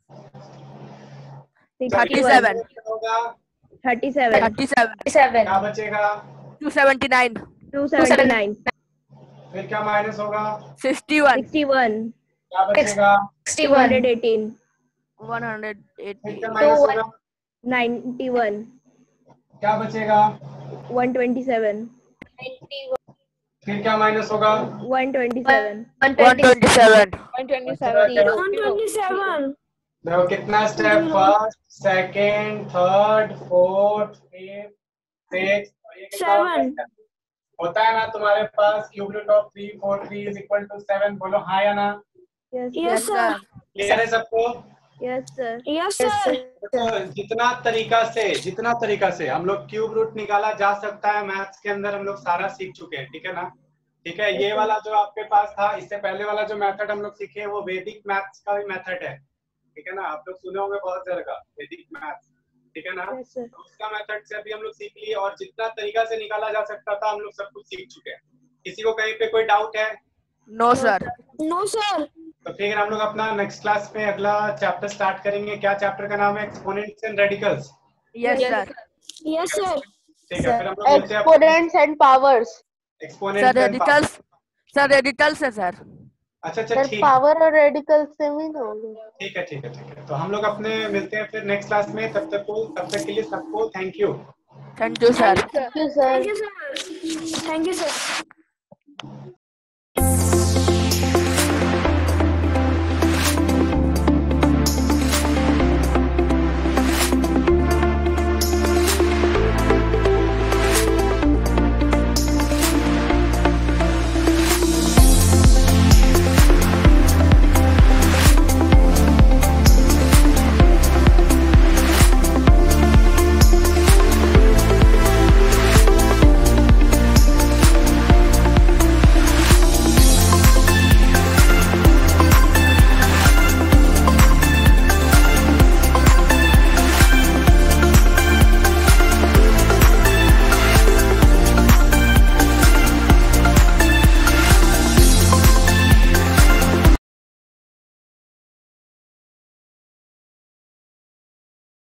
thirty seven क्या होगा? Thirty seven thirty seven seven क्या बचेगा? Two seventy nine two seventy nine फिर क्या माइनस होगा? सिक्सटी वन सिक्सटी वन क्या बचेगा? Sixty two hundred eighteen one hundred फिर एट्टी क्या माइनस होगा? नाइन्टी वन क्या बचेगा? वन ट्वेंटी सेवन फिर क्या माइनस होगा? One twenty seven one twenty seven one twenty seven देखो कितना step first second third fourth fifth six और ये कितना होता है? Seven. होता है ना तुम्हारे पास cube root of three four three is equal to seven बोलो हाँ या ना? यस यस सर क्लियर है सबको? यस सर यस सर देखो जितना तरीका से जितना तरीका से हम लोग क्यूब रूट निकाला जा सकता है मैथ्स के अंदर हम लोग सारा सीख चुके हैं। ठीक है ना? ठीक है ये वाला जो आपके पास था इससे पहले वाला जो मेथड हम लोग सीखे वो वैदिक मैथ्स का भी मेथड है। ठीक है ना? आप लोग सुने होंगे बहुत जगह वैदिक मैथ्स। ठीक है ना? यस सर तो उसका मेथड से अभी हम लोग सीख लिए और जितना तरीका से निकाला जा सकता था हम लोग सब कुछ सीख चुके हैं। किसी को कहीं पे कोई डाउट है? नो सर नो सर तो फिर हम लोग अपना नेक्स्ट क्लास में अगला चैप्टर स्टार्ट करेंगे। क्या चैप्टर का नाम है? Exponents and radicals. Yes sir yes sir ठीक है फिर हम लोग मिलते हैं exponents and powers. Exponents sir radicals sir radicals है सर अच्छा अच्छा सर ठीक पावर और रेडिकल्स सेम ही होंगे। ठीक है ठीक है ठीक है तो हम लोग अपने मिलते हैं फिर नेक्स्ट क्लास में। तब तक को तब तक के लिए सबको thank you. Thank you sir thank you sir. Thank you sir.